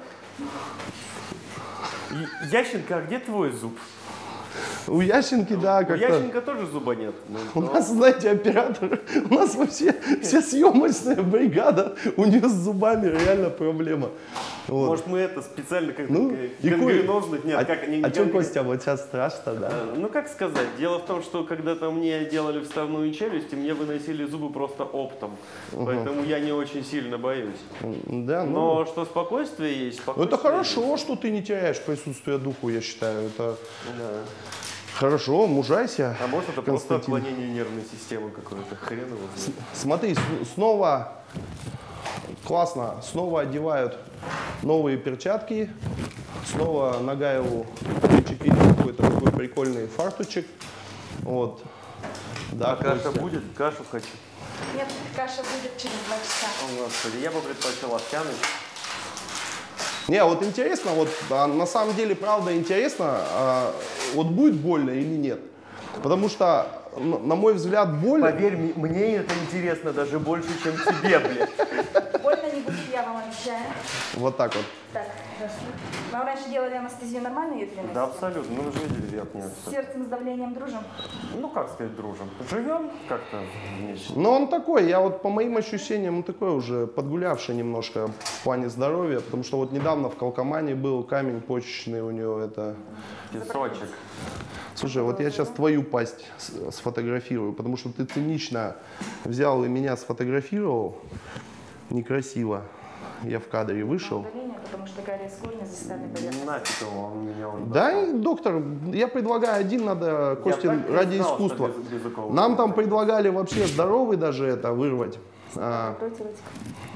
[SPEAKER 1] Ященко, а где твой зуб?
[SPEAKER 7] У Ященки, да,
[SPEAKER 1] У
[SPEAKER 7] как-то.
[SPEAKER 1] Ященко тоже зуба нет. Ну,
[SPEAKER 7] У
[SPEAKER 1] но-
[SPEAKER 7] нас, знаете, оператор, у нас вообще вся съемочная бригада, у нее с зубами реально проблема. Вот.
[SPEAKER 1] Может, мы это специально как-то
[SPEAKER 7] Ну,
[SPEAKER 1] э,
[SPEAKER 7] и
[SPEAKER 1] гангренозных? Нет,
[SPEAKER 7] а,
[SPEAKER 1] как не
[SPEAKER 7] а что,
[SPEAKER 1] гангрен-
[SPEAKER 7] Костя, вот сейчас страшно, да?
[SPEAKER 1] Э, Ну, как сказать, дело в том, что когда-то мне делали вставную челюсть, и мне выносили зубы просто оптом. Поэтому я не очень сильно боюсь.
[SPEAKER 7] Да, ну.
[SPEAKER 1] Но что спокойствие есть,
[SPEAKER 7] Ну,
[SPEAKER 1] спокойствие
[SPEAKER 7] это хорошо,
[SPEAKER 1] есть.
[SPEAKER 7] что ты не теряешь присутствие духу, я считаю. Это
[SPEAKER 1] Да.
[SPEAKER 7] хорошо, мужайся.
[SPEAKER 1] А может, это просто
[SPEAKER 7] Константин.
[SPEAKER 1] отклонение нервной системы какое-то, хрен его знает.
[SPEAKER 7] Смотри, с- снова классно, снова одевают новые перчатки, снова Нагаеву причепили какой-то такой прикольный фартучек. Вот. Да,
[SPEAKER 1] А каша
[SPEAKER 7] Костя.
[SPEAKER 1] будет? Кашу хочу.
[SPEAKER 6] Нет, каша будет через два часа.
[SPEAKER 1] О, Господи, я бы предпочел овсяный.
[SPEAKER 7] Не, вот интересно, вот а, на самом деле, правда, интересно, а, вот будет больно или нет. Потому что, на, на мой взгляд, больно.
[SPEAKER 1] Поверь, м- мне это интересно даже больше, чем тебе, блядь.
[SPEAKER 6] Больно не будет, я вам вам обещаю.
[SPEAKER 7] Вот так вот.
[SPEAKER 6] Так, вам раньше делали анестезию нормальной ее длинности?
[SPEAKER 1] Да, абсолютно. Ну, вы же видели верхнюю.
[SPEAKER 6] С сердцем, с давлением дружим?
[SPEAKER 1] Ну, как сказать, дружим. Живем как-то вместе.
[SPEAKER 7] Но он такой, я вот по моим ощущениям, он такой уже подгулявший немножко в плане здоровья, потому что вот недавно в Калкомане был камень почечный у него, это...
[SPEAKER 1] Песочек.
[SPEAKER 7] Слушай, вот я сейчас твою пасть с- сфотографирую, потому что ты цинично взял и меня сфотографировал, некрасиво. Я в кадре вышел.
[SPEAKER 6] Давление, потому что кариес корня застали поверхность.
[SPEAKER 1] Нафиг его, он меня уже
[SPEAKER 7] Да,
[SPEAKER 1] достал.
[SPEAKER 7] и, доктор, я предлагаю один надо, Костин,
[SPEAKER 1] так и
[SPEAKER 7] ради
[SPEAKER 1] знал, что
[SPEAKER 7] искусства.
[SPEAKER 1] без- без укола.
[SPEAKER 7] Нам там предлагали вообще здоровый даже это вырвать. А,
[SPEAKER 6] Прикройте ротик.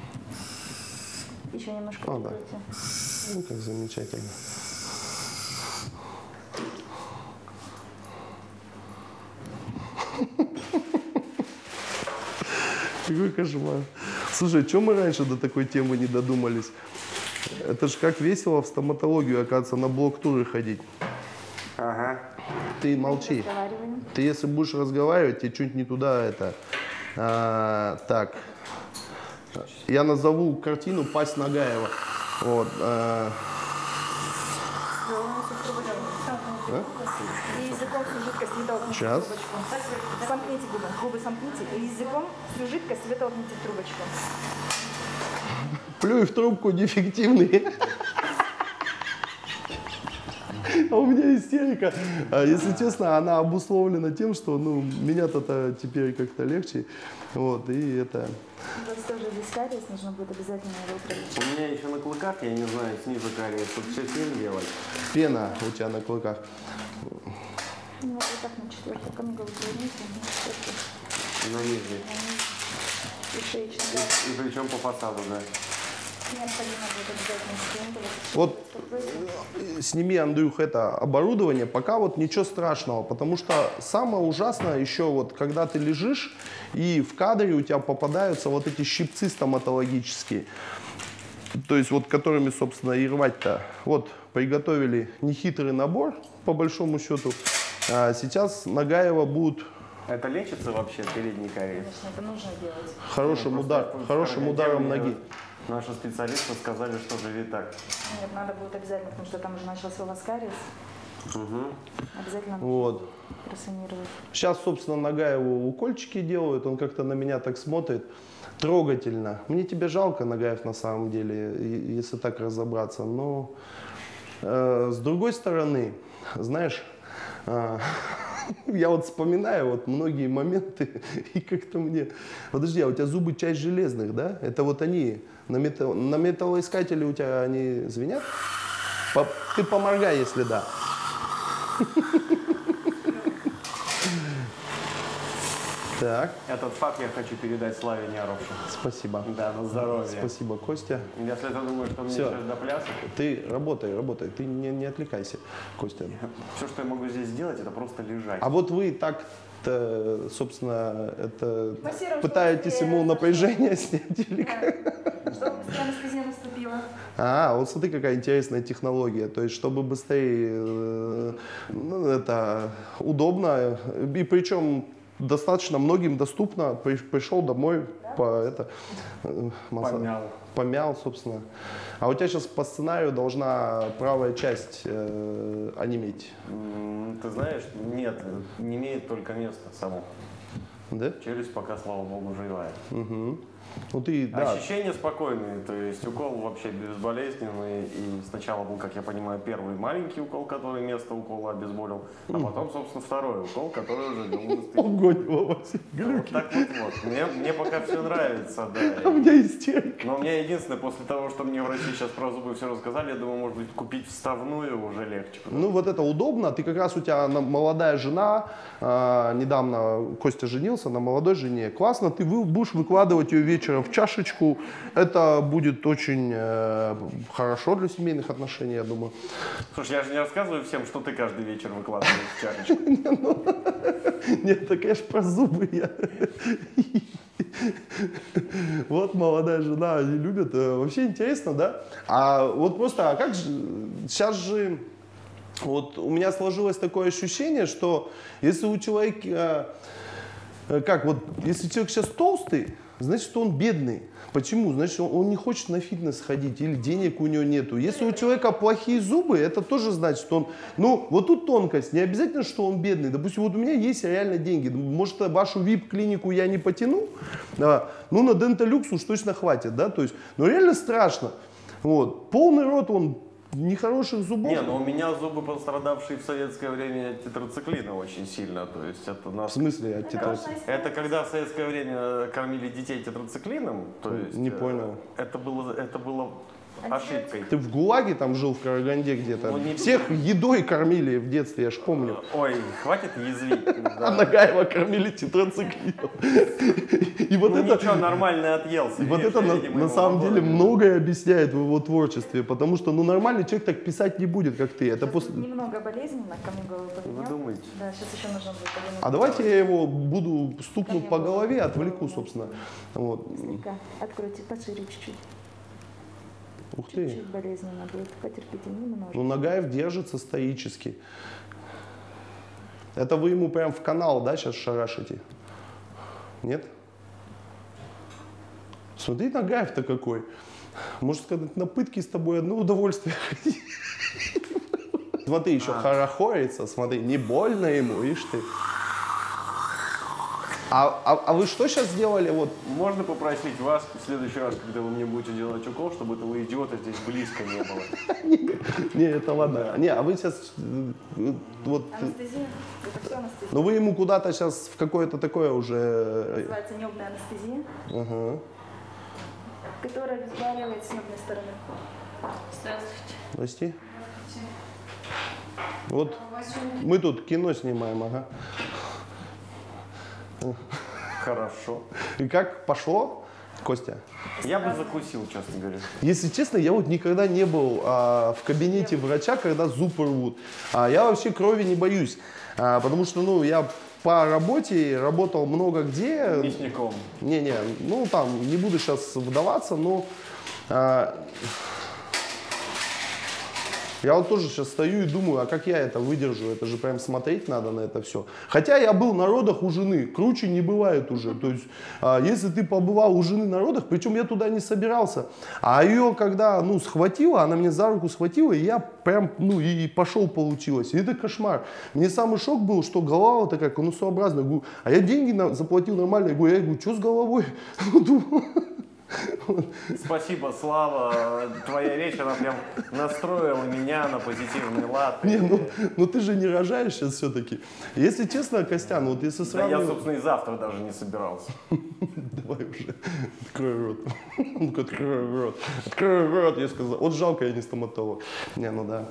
[SPEAKER 6] Еще немножко
[SPEAKER 7] А, да.
[SPEAKER 6] прикройте.
[SPEAKER 7] ну, как замечательно. Какой кошмар. Слушай, что мы раньше до такой темы не додумались? Это ж как весело в стоматологию, оказывается, на блок-туры ходить.
[SPEAKER 1] Ага.
[SPEAKER 7] Ты молчи.
[SPEAKER 6] Разговариваем.
[SPEAKER 7] Ты если будешь разговаривать, тебе что-нибудь не туда это. А, так. Я назову картину «Пасть Нагаева». Вот. а,
[SPEAKER 6] И языком всю жидкость вытолкните
[SPEAKER 7] Сейчас.
[SPEAKER 6] в трубочку. Сомкните губы. Губы сомкните. И языком всю жидкость вытолкните в трубочку.
[SPEAKER 7] Плюй в трубку, неэффективный. А у меня истерика. А, если честно, она обусловлена тем, что ну, меня-то теперь как-то легче. Вот, и это...
[SPEAKER 6] У вас тоже здесь кариес, нужно будет обязательно его удалить.
[SPEAKER 1] У меня еще на клыках, я не знаю, снизу кариес. Тут все с ним делать.
[SPEAKER 7] Пена у тебя на клыках.
[SPEAKER 6] Ну, вот так на четвертую. Ко мне голову поверните. На четвертую.
[SPEAKER 1] На нижней.
[SPEAKER 6] И шеечный. Да.
[SPEAKER 1] И причем по фасаду, да.
[SPEAKER 6] Необходимо будет обязательно стимулировать.
[SPEAKER 7] Вот сними, Андрюх, это оборудование, пока вот ничего страшного, потому что самое ужасное еще вот, когда ты лежишь и в кадре у тебя попадаются вот эти щипцы стоматологические, то есть вот которыми, собственно, и рвать-то. Вот приготовили нехитрый набор, по большому счету, а сейчас Нагаева будут
[SPEAKER 1] Это лечится вообще, передний кариес?
[SPEAKER 6] Конечно, это нужно делать.
[SPEAKER 7] хорошим,
[SPEAKER 1] Ну,
[SPEAKER 7] удар,
[SPEAKER 1] просто
[SPEAKER 7] хорошим
[SPEAKER 1] мне
[SPEAKER 7] ударом ноги.
[SPEAKER 1] Наши специалисты сказали, что живи так.
[SPEAKER 6] Нет, надо будет обязательно, потому что там уже начался у вас кариес.
[SPEAKER 1] Угу.
[SPEAKER 6] Обязательно нужно
[SPEAKER 7] Вот.
[SPEAKER 6] просанировать.
[SPEAKER 7] Сейчас, собственно, Нагаеву укольчики делают, он как-то на меня так смотрит. Трогательно. Мне тебя жалко, Нагаев, на самом деле, и- если так разобраться. Но э, с другой стороны, знаешь, э, я вот вспоминаю вот многие моменты, и как-то мне... Подожди, а у тебя зубы часть железных, да? Это вот они, на, металл... на металлоискателе у тебя они звенят? По- Ты поморгай, если да. Так,
[SPEAKER 1] Этот факт я хочу передать Славе Нярову.
[SPEAKER 7] спасибо.
[SPEAKER 1] Да, на здоровье.
[SPEAKER 7] Спасибо, Костя.
[SPEAKER 1] Если ты думаешь, что мне
[SPEAKER 7] Всё.
[SPEAKER 1] сейчас до пляса,
[SPEAKER 7] Ты работай, работай, ты не, не отвлекайся, Костя.
[SPEAKER 1] все, что я могу здесь сделать, это просто лежать.
[SPEAKER 7] А вот вы так-то, собственно, это
[SPEAKER 6] Массируем,
[SPEAKER 7] пытаетесь
[SPEAKER 6] чтобы
[SPEAKER 7] ему
[SPEAKER 6] быстрее
[SPEAKER 7] напряжение снять или как?
[SPEAKER 6] Да. Чтобы быстрее анестезия наступила.
[SPEAKER 7] А, вот смотри, какая интересная технология. То есть, чтобы быстрее, э, ну, это удобно, и причем достаточно многим доступно. При- Пришел домой, по, это, э, масса-
[SPEAKER 1] Помял.
[SPEAKER 7] помял, собственно. А у тебя сейчас по сценарию должна правая часть э, онеметь,
[SPEAKER 1] М, Ты знаешь, нет, не имеет только место само.
[SPEAKER 7] да?
[SPEAKER 1] Челюсть пока, слава богу, живая.
[SPEAKER 7] Угу. Ну ты, да.
[SPEAKER 1] Ощущения спокойные, то есть укол вообще безболезненный. И сначала был, как я понимаю, первый маленький укол, который место укола обезболил, а потом, собственно, второй укол, который уже был анестезией.
[SPEAKER 7] Огонь, Вова, все
[SPEAKER 1] Вот
[SPEAKER 7] глюки.
[SPEAKER 1] так вот вот. Мне, мне пока все нравится,
[SPEAKER 7] У
[SPEAKER 1] да.
[SPEAKER 7] меня истерика.
[SPEAKER 1] Но у меня единственное, после того, что мне врачи сейчас про зубы все рассказали, я думаю, может быть, купить вставную уже легче.
[SPEAKER 7] Ну вот это удобно. Ты как раз, у тебя на- молодая жена, а, недавно Костя женился на молодой жене. Классно, ты вы- будешь выкладывать ее вечером в чашечку. Это будет очень э, хорошо для семейных отношений, я думаю.
[SPEAKER 1] Слушай, я же не рассказываю всем, что ты каждый вечер выкладываешь в чашечку.
[SPEAKER 7] Нет, это, конечно, про зубы я. Вот молодая жена, они любят. Э, Вообще интересно, да? А вот просто, а как же, сейчас же, вот у меня сложилось такое ощущение, что если у человека, э, как вот, если человек сейчас толстый,
[SPEAKER 2] значит, он бедный. Почему? Значит, он, он не хочет на фитнес ходить или денег у него нету. Если у человека плохие зубы, это тоже значит, что он... Ну, вот тут тонкость. Не обязательно, что он бедный. Допустим, вот у меня есть реально деньги. Может, вашу вип-клинику я не потяну, да, ну, на Денталюкс уж точно хватит, да, то есть, ну, реально страшно. Вот. Полный рот, он нехороших зубов.
[SPEAKER 1] Не, но у меня зубы, пострадавшие в советское время от тетрациклина очень сильно. То есть это нас...
[SPEAKER 2] В смысле от тетрациклина?
[SPEAKER 1] Это когда в советское время кормили детей тетрациклином, то есть...
[SPEAKER 2] Не понял.
[SPEAKER 1] Это было, это было ошибкой.
[SPEAKER 2] Ты в ГУЛАГе там жил, в Караганде где-то?
[SPEAKER 1] Ну, не...
[SPEAKER 2] Всех едой кормили в детстве, я ж помню.
[SPEAKER 1] Ой, хватит язвить.
[SPEAKER 2] А Нагаева кормили тетрациклином. И вот
[SPEAKER 1] ну
[SPEAKER 2] это...
[SPEAKER 1] ничего, нормально отъелся.
[SPEAKER 2] И вот это на, на самом деле многое объясняет в его творчестве, потому что ну, нормальный человек так писать не будет, как ты. Это после...
[SPEAKER 6] Немного болезненно, ко мне голову поднял.
[SPEAKER 1] Вы думаете?
[SPEAKER 6] Да, сейчас еще нужно будет поднимать.
[SPEAKER 2] А давайте я его буду стукну по голове, отвлеку, собственно. Вот.
[SPEAKER 6] Слегка. Откройте пошире чуть-чуть.
[SPEAKER 2] Ух ты.
[SPEAKER 6] Чуть-чуть болезненно будет, потерпите немножко.
[SPEAKER 2] Ну, Нагаев держится стоически. Это вы ему прям в канал, да, сейчас шарашите? Нет? Смотри, Нагаев-то какой. Может сказать, на пытки с тобой одно удовольствие. Смотри, еще хорохорится, смотри, не больно ему, видишь ты. А, а, а вы что сейчас сделали? Вот.
[SPEAKER 1] Можно попросить вас в следующий раз, когда вы мне будете делать укол, чтобы этого идиота здесь близко не было?
[SPEAKER 2] Не, это ладно. Не, а вы сейчас вот.
[SPEAKER 6] Анестезия? Это все анестезия.
[SPEAKER 2] Ну вы ему куда-то сейчас в какое-то такое уже.
[SPEAKER 6] Называется небная анестезия,
[SPEAKER 2] Ага.
[SPEAKER 6] которая обезболивает с небной стороны.
[SPEAKER 5] Здравствуйте.
[SPEAKER 2] Прости. Вот мы тут кино снимаем, ага.
[SPEAKER 1] Хорошо.
[SPEAKER 2] И как пошло, Костя?
[SPEAKER 1] Я бы закусил, честно говоря.
[SPEAKER 2] Если честно, я вот никогда не был а, в кабинете врача, когда зуб рвут. А, я вообще крови не боюсь, а, потому что, ну, я по работе работал много где.
[SPEAKER 1] Мясником.
[SPEAKER 2] Не-не, ну там не буду сейчас вдаваться, но а, я вот тоже сейчас стою и думаю, а как я это выдержу? Это же прям смотреть надо на это все. Хотя я был на родах у жены, круче не бывает уже. То есть, а, если ты побывал у жены на родах, причем я туда не собирался, а ее когда, ну, схватила, она меня за руку схватила, и я прям, ну, и, и пошел получилось. И это кошмар. Мне самый шок был, что голова вот такая конусообразная. Говорю, а я деньги на, заплатил нормально. Я говорю, я говорю, что с головой?
[SPEAKER 1] Спасибо, Слава. Твоя речь, она прям настроила меня на позитивный лад.
[SPEAKER 2] Не, ну, ну ты же не рожаешь сейчас все-таки. Если честно, Костян, вот если
[SPEAKER 1] Да
[SPEAKER 2] сравнивать...
[SPEAKER 1] я, собственно, и завтра даже не собирался.
[SPEAKER 2] Давай уже, открой рот. Ну-ка, открой рот. Открой рот, я сказал. Вот жалко, я не стоматолог. Не, ну да.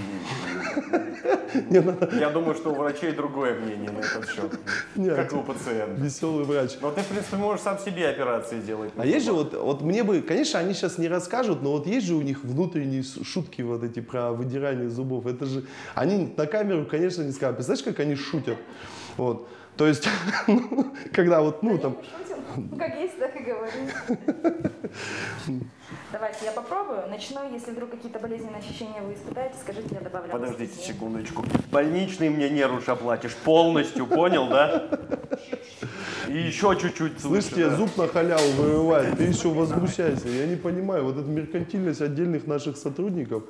[SPEAKER 2] Не, надо...
[SPEAKER 1] Я думаю, что у врачей другое мнение на этот счет.
[SPEAKER 2] Не,
[SPEAKER 1] как и у пациента.
[SPEAKER 2] Веселый врач.
[SPEAKER 1] Но ты, в принципе, можешь сам себе операции делать.
[SPEAKER 2] А есть же вот, вот мне бы, конечно, они сейчас не расскажут, но вот есть же у них внутренние шутки вот эти про выдирание зубов. Это же, они на камеру, конечно, не скажут. Представляешь, как они шутят? Вот. То есть, когда вот, ну там...
[SPEAKER 6] Ну, как есть, так и говорю. Давайте я попробую. Начну, если вдруг какие-то болезненные ощущения вы испытаете, скажите, я добавлю.
[SPEAKER 1] Подождите секундочку. Больничный мне не руш оплатишь полностью, понял, да? И еще чуть-чуть.
[SPEAKER 2] Слышь, тебе зуб на халяву вырывает, ты еще возмущайся. Я не понимаю, вот эта меркантильность отдельных наших сотрудников.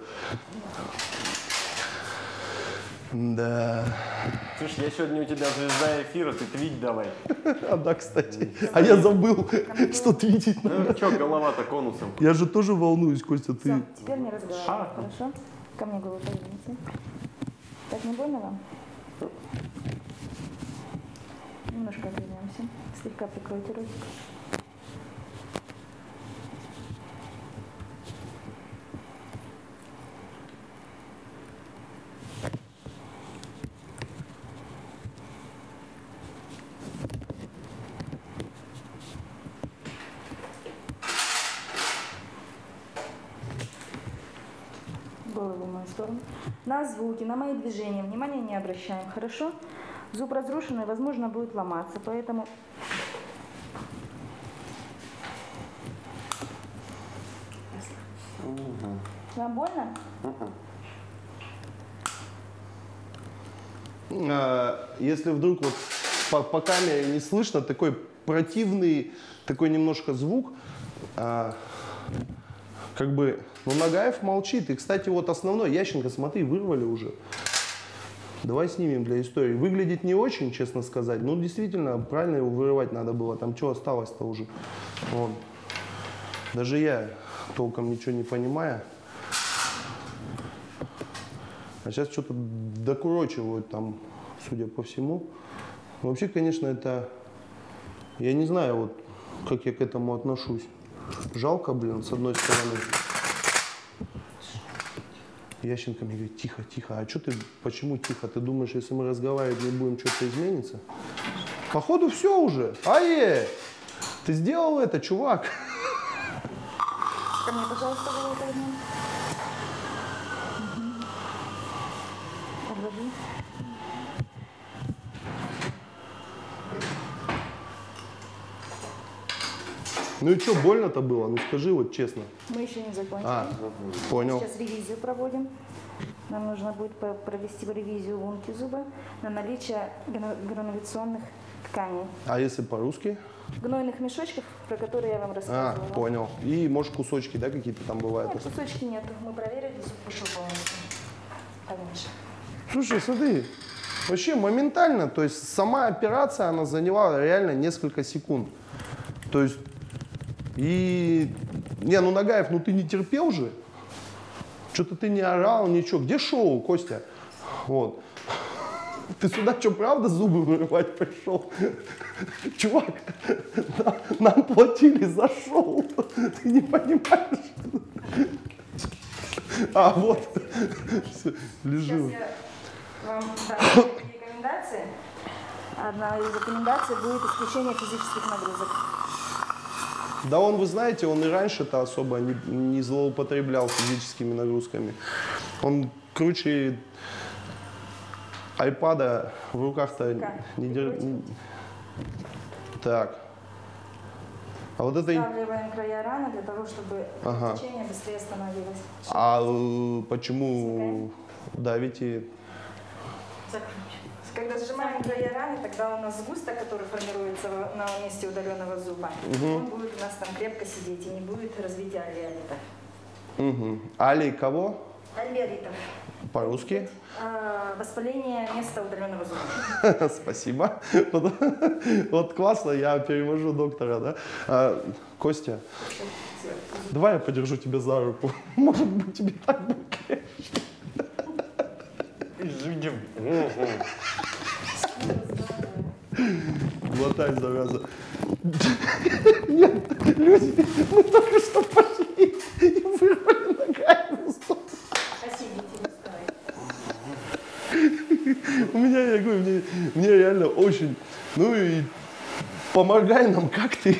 [SPEAKER 2] Да.
[SPEAKER 1] Слушай, я сегодня у тебя звезда эфира, ты твить давай.
[SPEAKER 2] А да, кстати. А я забыл, что твитить надо.
[SPEAKER 1] Ну что, голова-то конусом?
[SPEAKER 2] Я же тоже волнуюсь, Костя, ты...
[SPEAKER 6] Все, теперь не разговариваем, хорошо? Ко мне голову поднимите. Так, не больно вам? Немножко отвернемся. Слегка прикройте ротик. Голову в мою сторону. На звуки, на мои движения внимания не обращаем, хорошо? Зуб разрушенный, возможно, будет ломаться, поэтому... Вам больно?
[SPEAKER 2] Если вдруг вот
[SPEAKER 7] по, по камере не слышно, такой противный, такой немножко звук. А, как бы, ну Нагаев молчит. И, кстати, вот основной, Ященко, смотри, вырвали уже. Давай снимем для истории. Выглядит не очень, честно сказать. Ну, действительно, правильно его вырывать надо было. Там что осталось-то уже? Вон. Даже я толком ничего не понимаю. А сейчас что-то докурочивают там, судя по всему. Вообще, конечно, это... Я не знаю, вот, как я к этому отношусь. Жалко, блин, с одной стороны. Ященко мне говорит, тихо, тихо. А что ты, почему тихо? Ты думаешь, если мы разговаривать не будем, что-то изменится? Походу все уже. Ае! Ты сделал это, чувак.
[SPEAKER 6] Ко мне, пожалуйста, голову подними. Обводи.
[SPEAKER 7] Ну и что, больно-то было? Ну скажи вот честно.
[SPEAKER 6] Мы еще не закончили.
[SPEAKER 7] А, понял.
[SPEAKER 6] Сейчас ревизию проводим. Нам нужно будет по- провести ревизию лунки зуба на наличие гра- грануляционных тканей.
[SPEAKER 7] А если по-русски?
[SPEAKER 6] Гнойных мешочков, про которые я вам
[SPEAKER 7] А,
[SPEAKER 6] рассказывала.
[SPEAKER 7] понял. И может кусочки, да, какие-то там бывают?
[SPEAKER 6] Нет, кусочки нету. Мы проверили, зуб пошел полностью. Поменьше.
[SPEAKER 7] Слушай, смотри, вообще моментально, то есть сама операция, она заняла реально несколько секунд. То есть, и... Не, ну Нагаев, ну ты не терпел же? Что-то ты не орал, ничего. Где шоу, Костя? Вот. Ты сюда что, правда зубы вырывать пришел? Чувак, нам, нам платили за шоу. Ты не понимаешь? А, вот. Всё, лежу.
[SPEAKER 6] Сейчас я вам дам рекомендации. Одна из рекомендаций будет исключение физических нагрузок.
[SPEAKER 7] Да он, вы знаете, он и раньше-то особо не, не злоупотреблял физическими нагрузками. Он круче айпада в руках-то не держит. Так. А вот это...
[SPEAKER 6] Вставляем края раны для того, чтобы
[SPEAKER 7] Ага.
[SPEAKER 6] течение быстрее остановилось.
[SPEAKER 7] А э, почему давите?
[SPEAKER 6] Когда сжимаем края раны, тогда у нас сгусток, который формируется в- на месте удаленного зуба,
[SPEAKER 7] Мгм.
[SPEAKER 6] он будет у нас там крепко сидеть и не будет развития аллеолитов.
[SPEAKER 7] Угу. Алей кого?
[SPEAKER 6] Аллеолитов.
[SPEAKER 7] По-русски?
[SPEAKER 6] А, воспаление места удаленного зуба.
[SPEAKER 7] Спасибо. Вот, вот классно, я перевожу доктора, да? А, Костя, давай я подержу тебя за руку. Может быть, тебе так будет легче.
[SPEAKER 1] Извини.
[SPEAKER 7] Глотай, зараза. Нет, люди, мы только что пошли и вырвали Нагаеву зуб.
[SPEAKER 6] Спасибо тебе,
[SPEAKER 7] У меня, я говорю, мне, мне реально очень... Ну и помогай нам, как ты.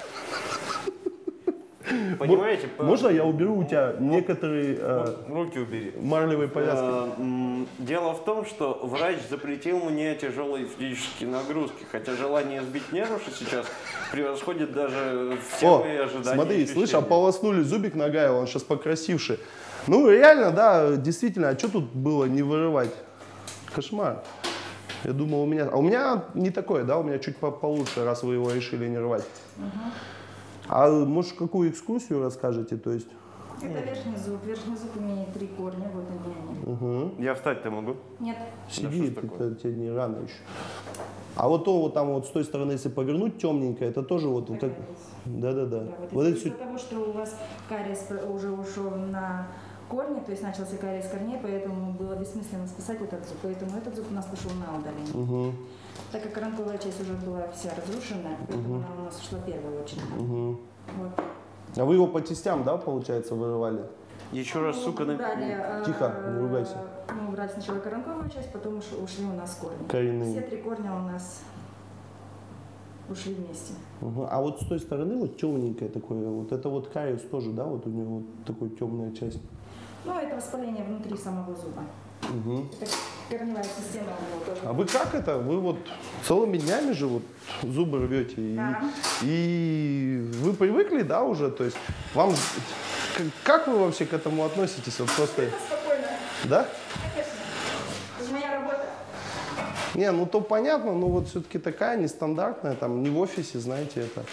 [SPEAKER 1] Понимаете? по-
[SPEAKER 7] Можно я уберу у тебя некоторые э,
[SPEAKER 1] Руки убери.
[SPEAKER 7] марлевые повязки?
[SPEAKER 1] Э, м, Дело в том, что врач запретил мне тяжелые физические нагрузки, хотя желание сбить нервы сейчас превосходит даже все
[SPEAKER 7] О,
[SPEAKER 1] мои ожидания.
[SPEAKER 7] смотри,
[SPEAKER 1] и
[SPEAKER 7] слышь,
[SPEAKER 1] ощущения.
[SPEAKER 7] ополоснули зубик Нагаева, он сейчас покрасивший. Ну реально, да, действительно, а что тут было не вырывать? Кошмар. Я думал, у меня... А у меня не такое, да, у меня чуть по- получше, раз вы его решили не рвать. А может, какую экскурсию расскажете, то есть?
[SPEAKER 6] Это верхний зуб. Верхний зуб имеет три корня, вот они.
[SPEAKER 7] Угу.
[SPEAKER 1] Я встать-то могу?
[SPEAKER 6] Нет.
[SPEAKER 7] Сиди,
[SPEAKER 1] что ж такое?
[SPEAKER 7] это тебе не рано еще. А вот то вот там вот с той стороны, если повернуть темненькое, это тоже вот, вот как... Да-да-да.
[SPEAKER 6] Да,
[SPEAKER 7] Вот
[SPEAKER 6] вот
[SPEAKER 7] это
[SPEAKER 6] из-за
[SPEAKER 7] все...
[SPEAKER 6] того, что у вас кариес уже ушел на корни, то есть начался кариес корней, поэтому было бессмысленно спасать этот зуб. Поэтому этот зуб у нас пошел на удаление.
[SPEAKER 7] Угу.
[SPEAKER 6] Так как коронковая часть уже была вся разрушенная, поэтому она у нас ушла в первую очередь.
[SPEAKER 7] Угу.
[SPEAKER 6] Вот.
[SPEAKER 7] А вы его по частям, да, получается, вырывали?
[SPEAKER 1] Еще раз,
[SPEAKER 6] Мы
[SPEAKER 1] сука, на...
[SPEAKER 6] убрали, э,
[SPEAKER 7] Тихо, не ругайся.
[SPEAKER 6] Мы убрали сначала коронковую часть, потом уш- ушли у нас корни.
[SPEAKER 7] Коренные.
[SPEAKER 6] Все три корня у нас ушли вместе.
[SPEAKER 7] Угу. А вот с той стороны вот темненькое такое, вот это вот кариес тоже, да, вот у него вот такая темная часть.
[SPEAKER 6] Ну, это воспаление внутри самого зуба.
[SPEAKER 7] Угу.
[SPEAKER 6] Это корневая система у него тоже.
[SPEAKER 7] А вы как это? Вы вот целыми днями же вот зубы рвете. И,
[SPEAKER 6] Да.
[SPEAKER 7] и вы привыкли, да, уже? То есть вам... Как, как вы вообще к этому относитесь? Вот просто...
[SPEAKER 6] Спокойно,
[SPEAKER 7] Да?
[SPEAKER 6] конечно. Это же моя работа.
[SPEAKER 7] Не, ну то понятно, но вот все-таки такая нестандартная, там, не в офисе, знаете, это.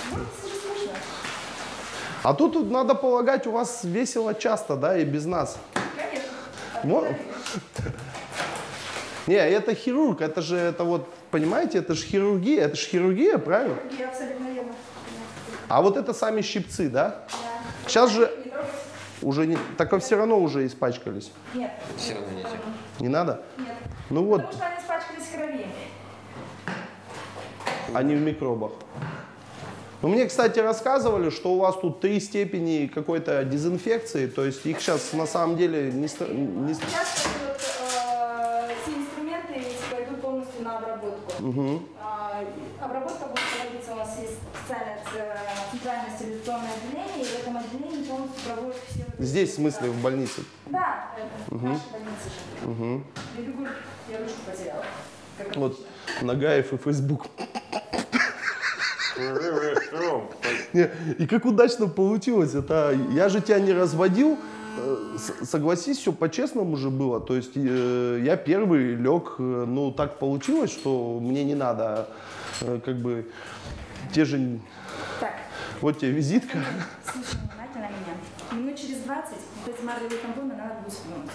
[SPEAKER 7] А тут, тут, надо полагать, у вас весело часто, да, и без нас.
[SPEAKER 6] Конечно.
[SPEAKER 7] Вот. Не, это хирург, это же, это вот, понимаете, это же хирургия, это же хирургия, правильно?
[SPEAKER 6] Я абсолютно верно.
[SPEAKER 7] А вот это сами щипцы, да? Сейчас же уже не, так а все равно уже испачкались.
[SPEAKER 6] Нет.
[SPEAKER 8] Все равно нельзя.
[SPEAKER 7] Не надо?
[SPEAKER 6] Нет.
[SPEAKER 7] Ну вот,
[SPEAKER 6] Потому что они испачкались в крови.
[SPEAKER 7] они в микробах. Ну, мне, кстати, рассказывали, что у вас тут три степени какой-то дезинфекции, то есть их сейчас на самом деле не... ста- не ста-
[SPEAKER 6] Сейчас вот, э, все инструменты пойдут полностью на обработку.
[SPEAKER 7] Мгм.
[SPEAKER 6] А, обработка будет проводиться, у нас есть специальное ц- центральное стерилизационное отделение, и в этом отделении полностью проводят все... вот эти
[SPEAKER 7] Здесь, в смысле, в больнице?
[SPEAKER 6] Да, это наша больница же.
[SPEAKER 7] Угу.
[SPEAKER 6] Я бегу, я ручку потеряла. Как
[SPEAKER 7] Вот
[SPEAKER 6] обычно.
[SPEAKER 7] Нагаев и Facebook. Не, и как удачно получилось. Это я же тебя не разводил. э, с- Согласись, все по-честному же было. То есть э, я первый лег. э, Ну так получилось, что мне не надо э, как бы те же.
[SPEAKER 6] Так,
[SPEAKER 7] Вот тебе визитка.
[SPEAKER 6] слушай внимательно меня. Минут через двадцать вот эти марлевые тампоны надо будет сплюнуть.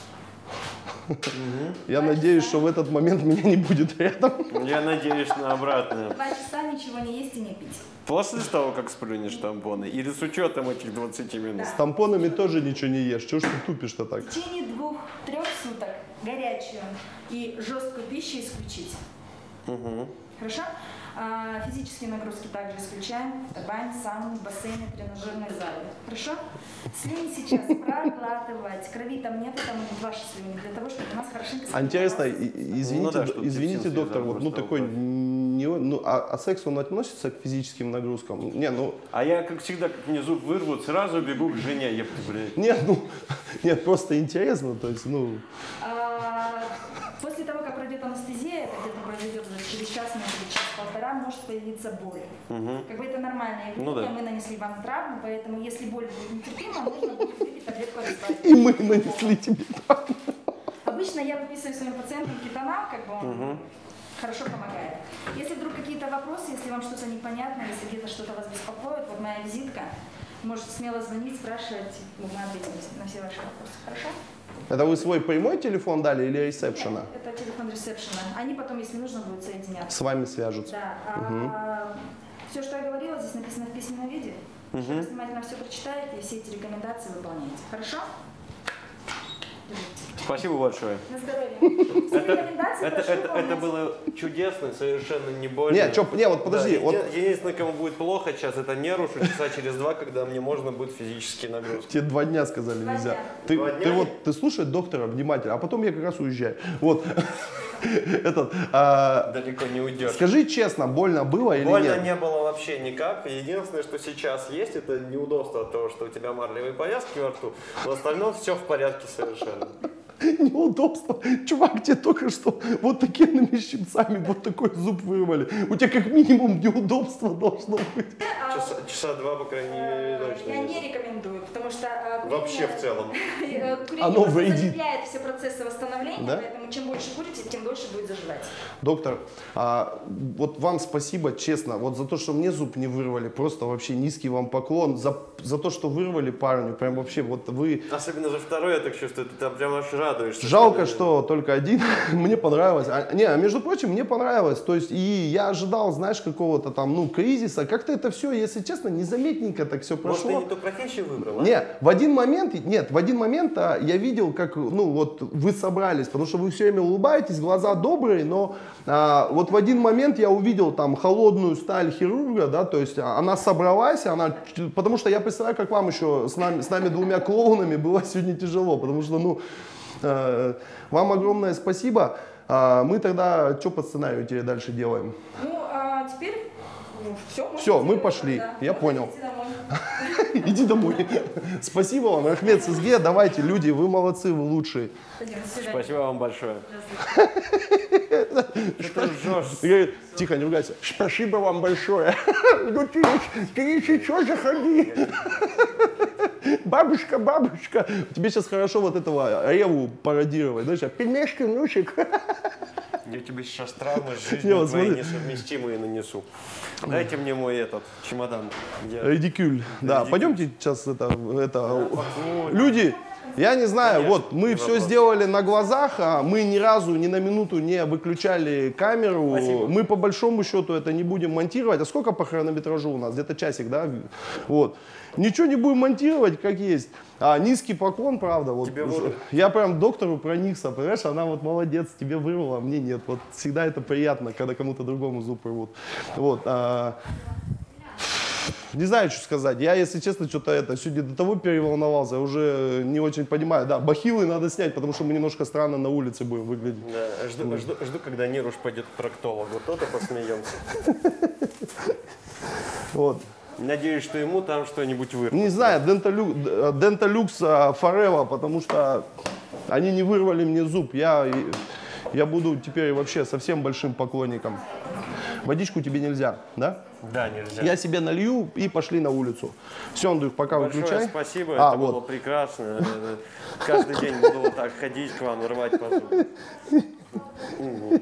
[SPEAKER 7] Я надеюсь, что в этот момент меня не будет рядом.
[SPEAKER 1] Я надеюсь на обратное.
[SPEAKER 6] Два часа ничего не есть и не пить.
[SPEAKER 1] После того, как сплюнешь тампоны, или с учетом этих двадцати минут?
[SPEAKER 7] С тампонами тоже ничего не ешь. Чего ж ты тупишь-то так?
[SPEAKER 6] В течение двух-трех суток горячую и жесткую пищу исключить.
[SPEAKER 1] Угу.
[SPEAKER 6] Хорошо? А, физические нагрузки также исключаем. Это бань, сауны, бассейны, тренажерные залы. Хорошо? Слюни сейчас проглатывать. Крови там нет, там ваши слюни. Для того, чтобы у нас хорошенько...
[SPEAKER 7] А интересно, и-
[SPEAKER 6] сформировалась-
[SPEAKER 7] и- извините,
[SPEAKER 1] Ну да, чтобы
[SPEAKER 7] извините,
[SPEAKER 1] токсин
[SPEAKER 7] доктор,
[SPEAKER 1] слезал
[SPEAKER 7] вот ну
[SPEAKER 1] просто
[SPEAKER 7] такой,
[SPEAKER 1] упасть.
[SPEAKER 7] не, ну, а, а секс он относится к физическим нагрузкам? Не, ну,
[SPEAKER 1] А я, как всегда, как мне зуб вырвут, сразу бегу к жене, епты, блядь.
[SPEAKER 7] нет, ну, нет, просто интересно, то есть, ну,
[SPEAKER 6] А, после того, как пройдет анестезия, это где-то произойдет за через час, может быть, через полтора, может появиться боль.
[SPEAKER 1] Угу.
[SPEAKER 6] Как бы это нормальное явление,
[SPEAKER 1] Ну да.
[SPEAKER 6] мы нанесли вам травму, поэтому если боль будет нетерпима, нужно будет выпить таблетку разбавить.
[SPEAKER 7] и мы нанесли тебе травму.
[SPEAKER 6] Обычно я выписываю своим пациентам кетонал, как бы он
[SPEAKER 1] Угу.
[SPEAKER 6] хорошо помогает. Если вдруг какие-то вопросы, если вам что-то непонятно, если где-то что-то вас беспокоит, вот моя визитка, можете смело звонить, спрашивать, мы ответим на все ваши вопросы. Хорошо?
[SPEAKER 7] Это вы свой прямой телефон дали или ресепшена?
[SPEAKER 6] Нет, это телефон ресепшена. Они потом, если нужно, будут соединяться.
[SPEAKER 7] С вами свяжутся.
[SPEAKER 6] Да. все, что я говорила, здесь написано в письменном виде. Еще раз внимательно все прочитаете и все эти рекомендации выполняете. Хорошо?
[SPEAKER 1] Спасибо большое.
[SPEAKER 6] На здоровье. Все
[SPEAKER 1] Это,
[SPEAKER 6] рекомендации
[SPEAKER 1] это,
[SPEAKER 6] прошу
[SPEAKER 1] это, это
[SPEAKER 6] выполнять.
[SPEAKER 1] было чудесно, совершенно не больно.
[SPEAKER 7] Не, чё, не, вот подожди,
[SPEAKER 1] Да,
[SPEAKER 7] вот
[SPEAKER 1] еди- Единственное, кому будет плохо сейчас, это нервы, что часа через два, когда мне можно будет физические нагрузки.
[SPEAKER 7] тебе два дня сказали
[SPEAKER 6] Два
[SPEAKER 7] нельзя.
[SPEAKER 6] дня.
[SPEAKER 7] Ты,
[SPEAKER 1] Два
[SPEAKER 7] ты
[SPEAKER 1] дня?
[SPEAKER 7] вот, ты слушай доктора внимательно, а потом я как раз уезжаю. Вот, этот, а,
[SPEAKER 1] Далеко не уйдешь.
[SPEAKER 7] скажи честно, больно было или
[SPEAKER 1] Больно
[SPEAKER 7] нет?
[SPEAKER 1] не было вообще никак. Единственное, что сейчас есть, это неудобство от того, что у тебя марлевые повязки во рту. В остальном все в порядке совершенно.
[SPEAKER 7] Неудобство. Чувак, тебе только что вот такими щипцами вот такой зуб вырвали. У тебя как минимум неудобство должно быть.
[SPEAKER 6] А,
[SPEAKER 1] Часа, часа два, по крайней мере, точно.
[SPEAKER 6] Я
[SPEAKER 1] есть.
[SPEAKER 6] не рекомендую, потому что э, курение-
[SPEAKER 1] Вообще в целом.
[SPEAKER 6] э, курение
[SPEAKER 7] Оно
[SPEAKER 6] просто
[SPEAKER 7] вредит.
[SPEAKER 6] замедляет все процессы восстановления,
[SPEAKER 7] Да?
[SPEAKER 6] поэтому чем больше курите, тем дольше будет заживать.
[SPEAKER 7] Доктор, а, вот вам спасибо, честно, вот за то, что мне зуб не вырвали, просто вообще низкий вам поклон, за, за то, что вырвали парню, прям вообще вот вы...
[SPEAKER 1] Особенно за второй, я так чувствую, ты там прям аж радуешься.
[SPEAKER 7] Жалко, что только один, мне понравилось. А, не, а между прочим, мне понравилось, то есть и я ожидал, знаешь, какого-то там, ну, кризиса, как-то это все, если честно, незаметненько так все
[SPEAKER 1] Может, ты
[SPEAKER 7] прошло.
[SPEAKER 1] не ту профессию выбрал, а?
[SPEAKER 7] Не, в один момент, нет, в один момент а, я видел, как, ну, вот вы собрались, потому что вы все время улыбаетесь, глаза добрые, но а, вот в один момент я увидел там холодную сталь хирурга, да, то есть а, она собралась, она, потому что я представляю, как вам еще с нами, с нами двумя клоунами было сегодня тяжело, потому что, ну, э, вам огромное спасибо. А, мы тогда что по сценарию тебе дальше делаем?
[SPEAKER 6] Ну, а теперь ну, все.
[SPEAKER 7] Всё, мы пошли. Я понял. Иди домой. Спасибо вам, Ахмед Сызге. Давайте, люди, вы молодцы, вы лучшие.
[SPEAKER 1] Спасибо вам большое. Что ржёшь?
[SPEAKER 7] Я- Тихо, не ругайся. Спасибо вам большое. Ну ты, ты еще заходи. Бабушка, бабушка. Тебе сейчас хорошо вот этого Реву пародировать. Знаешь, пельмешки, внучек.
[SPEAKER 1] Я тебе сейчас травмы с
[SPEAKER 2] Не,
[SPEAKER 1] жизнью
[SPEAKER 2] вот
[SPEAKER 1] твоей
[SPEAKER 2] смотри.
[SPEAKER 1] несовместимые нанесу. Дайте мне мой этот чемодан. Я-
[SPEAKER 2] Редикюль. Да,
[SPEAKER 1] Редикюль.
[SPEAKER 2] пойдемте сейчас это, это люди. Я не знаю,
[SPEAKER 1] Конечно,
[SPEAKER 2] вот мы
[SPEAKER 1] не
[SPEAKER 2] все
[SPEAKER 1] вопрос.
[SPEAKER 2] сделали на глазах, а мы ни разу ни на минуту не выключали камеру.
[SPEAKER 1] Спасибо.
[SPEAKER 2] Мы по большому счету это не будем монтировать. А сколько по хронометражу у нас? Где-то часик, да? Вот. Ничего не будем монтировать, как есть. А низкий поклон, правда. Вот,
[SPEAKER 1] Тебе вот-
[SPEAKER 2] я прям доктору проникся, понимаешь, она вот молодец, тебе вырвала, а мне нет. Вот всегда это приятно, когда кому-то другому зуб рвут. Вот. а, Не знаю, что сказать. Я, если честно, что-то это сегодня до того переволновался, я уже не очень понимаю. Да, бахилы надо снять, потому что мы немножко странно на улице будем выглядеть.
[SPEAKER 1] Да, жду, жду, жду, когда Неруш пойдет к проктологу. То-то посмеемся.
[SPEAKER 2] Вот.
[SPEAKER 1] Надеюсь, что ему там что-нибудь вырвет.
[SPEAKER 2] Не знаю, Денталю- Денталюкс Форева, потому что они не вырвали мне зуб. Я, я буду теперь вообще совсем большим поклонником. Водичку тебе нельзя, да?
[SPEAKER 1] Да, нельзя.
[SPEAKER 2] Я себе налью и пошли на улицу. Все, Андрюх, пока
[SPEAKER 1] Большое
[SPEAKER 2] выключай.
[SPEAKER 1] спасибо,
[SPEAKER 2] А,
[SPEAKER 1] это
[SPEAKER 2] вот.
[SPEAKER 1] было прекрасно. Это- Каждый день буду вот так ходить к вам, рвать по зубу.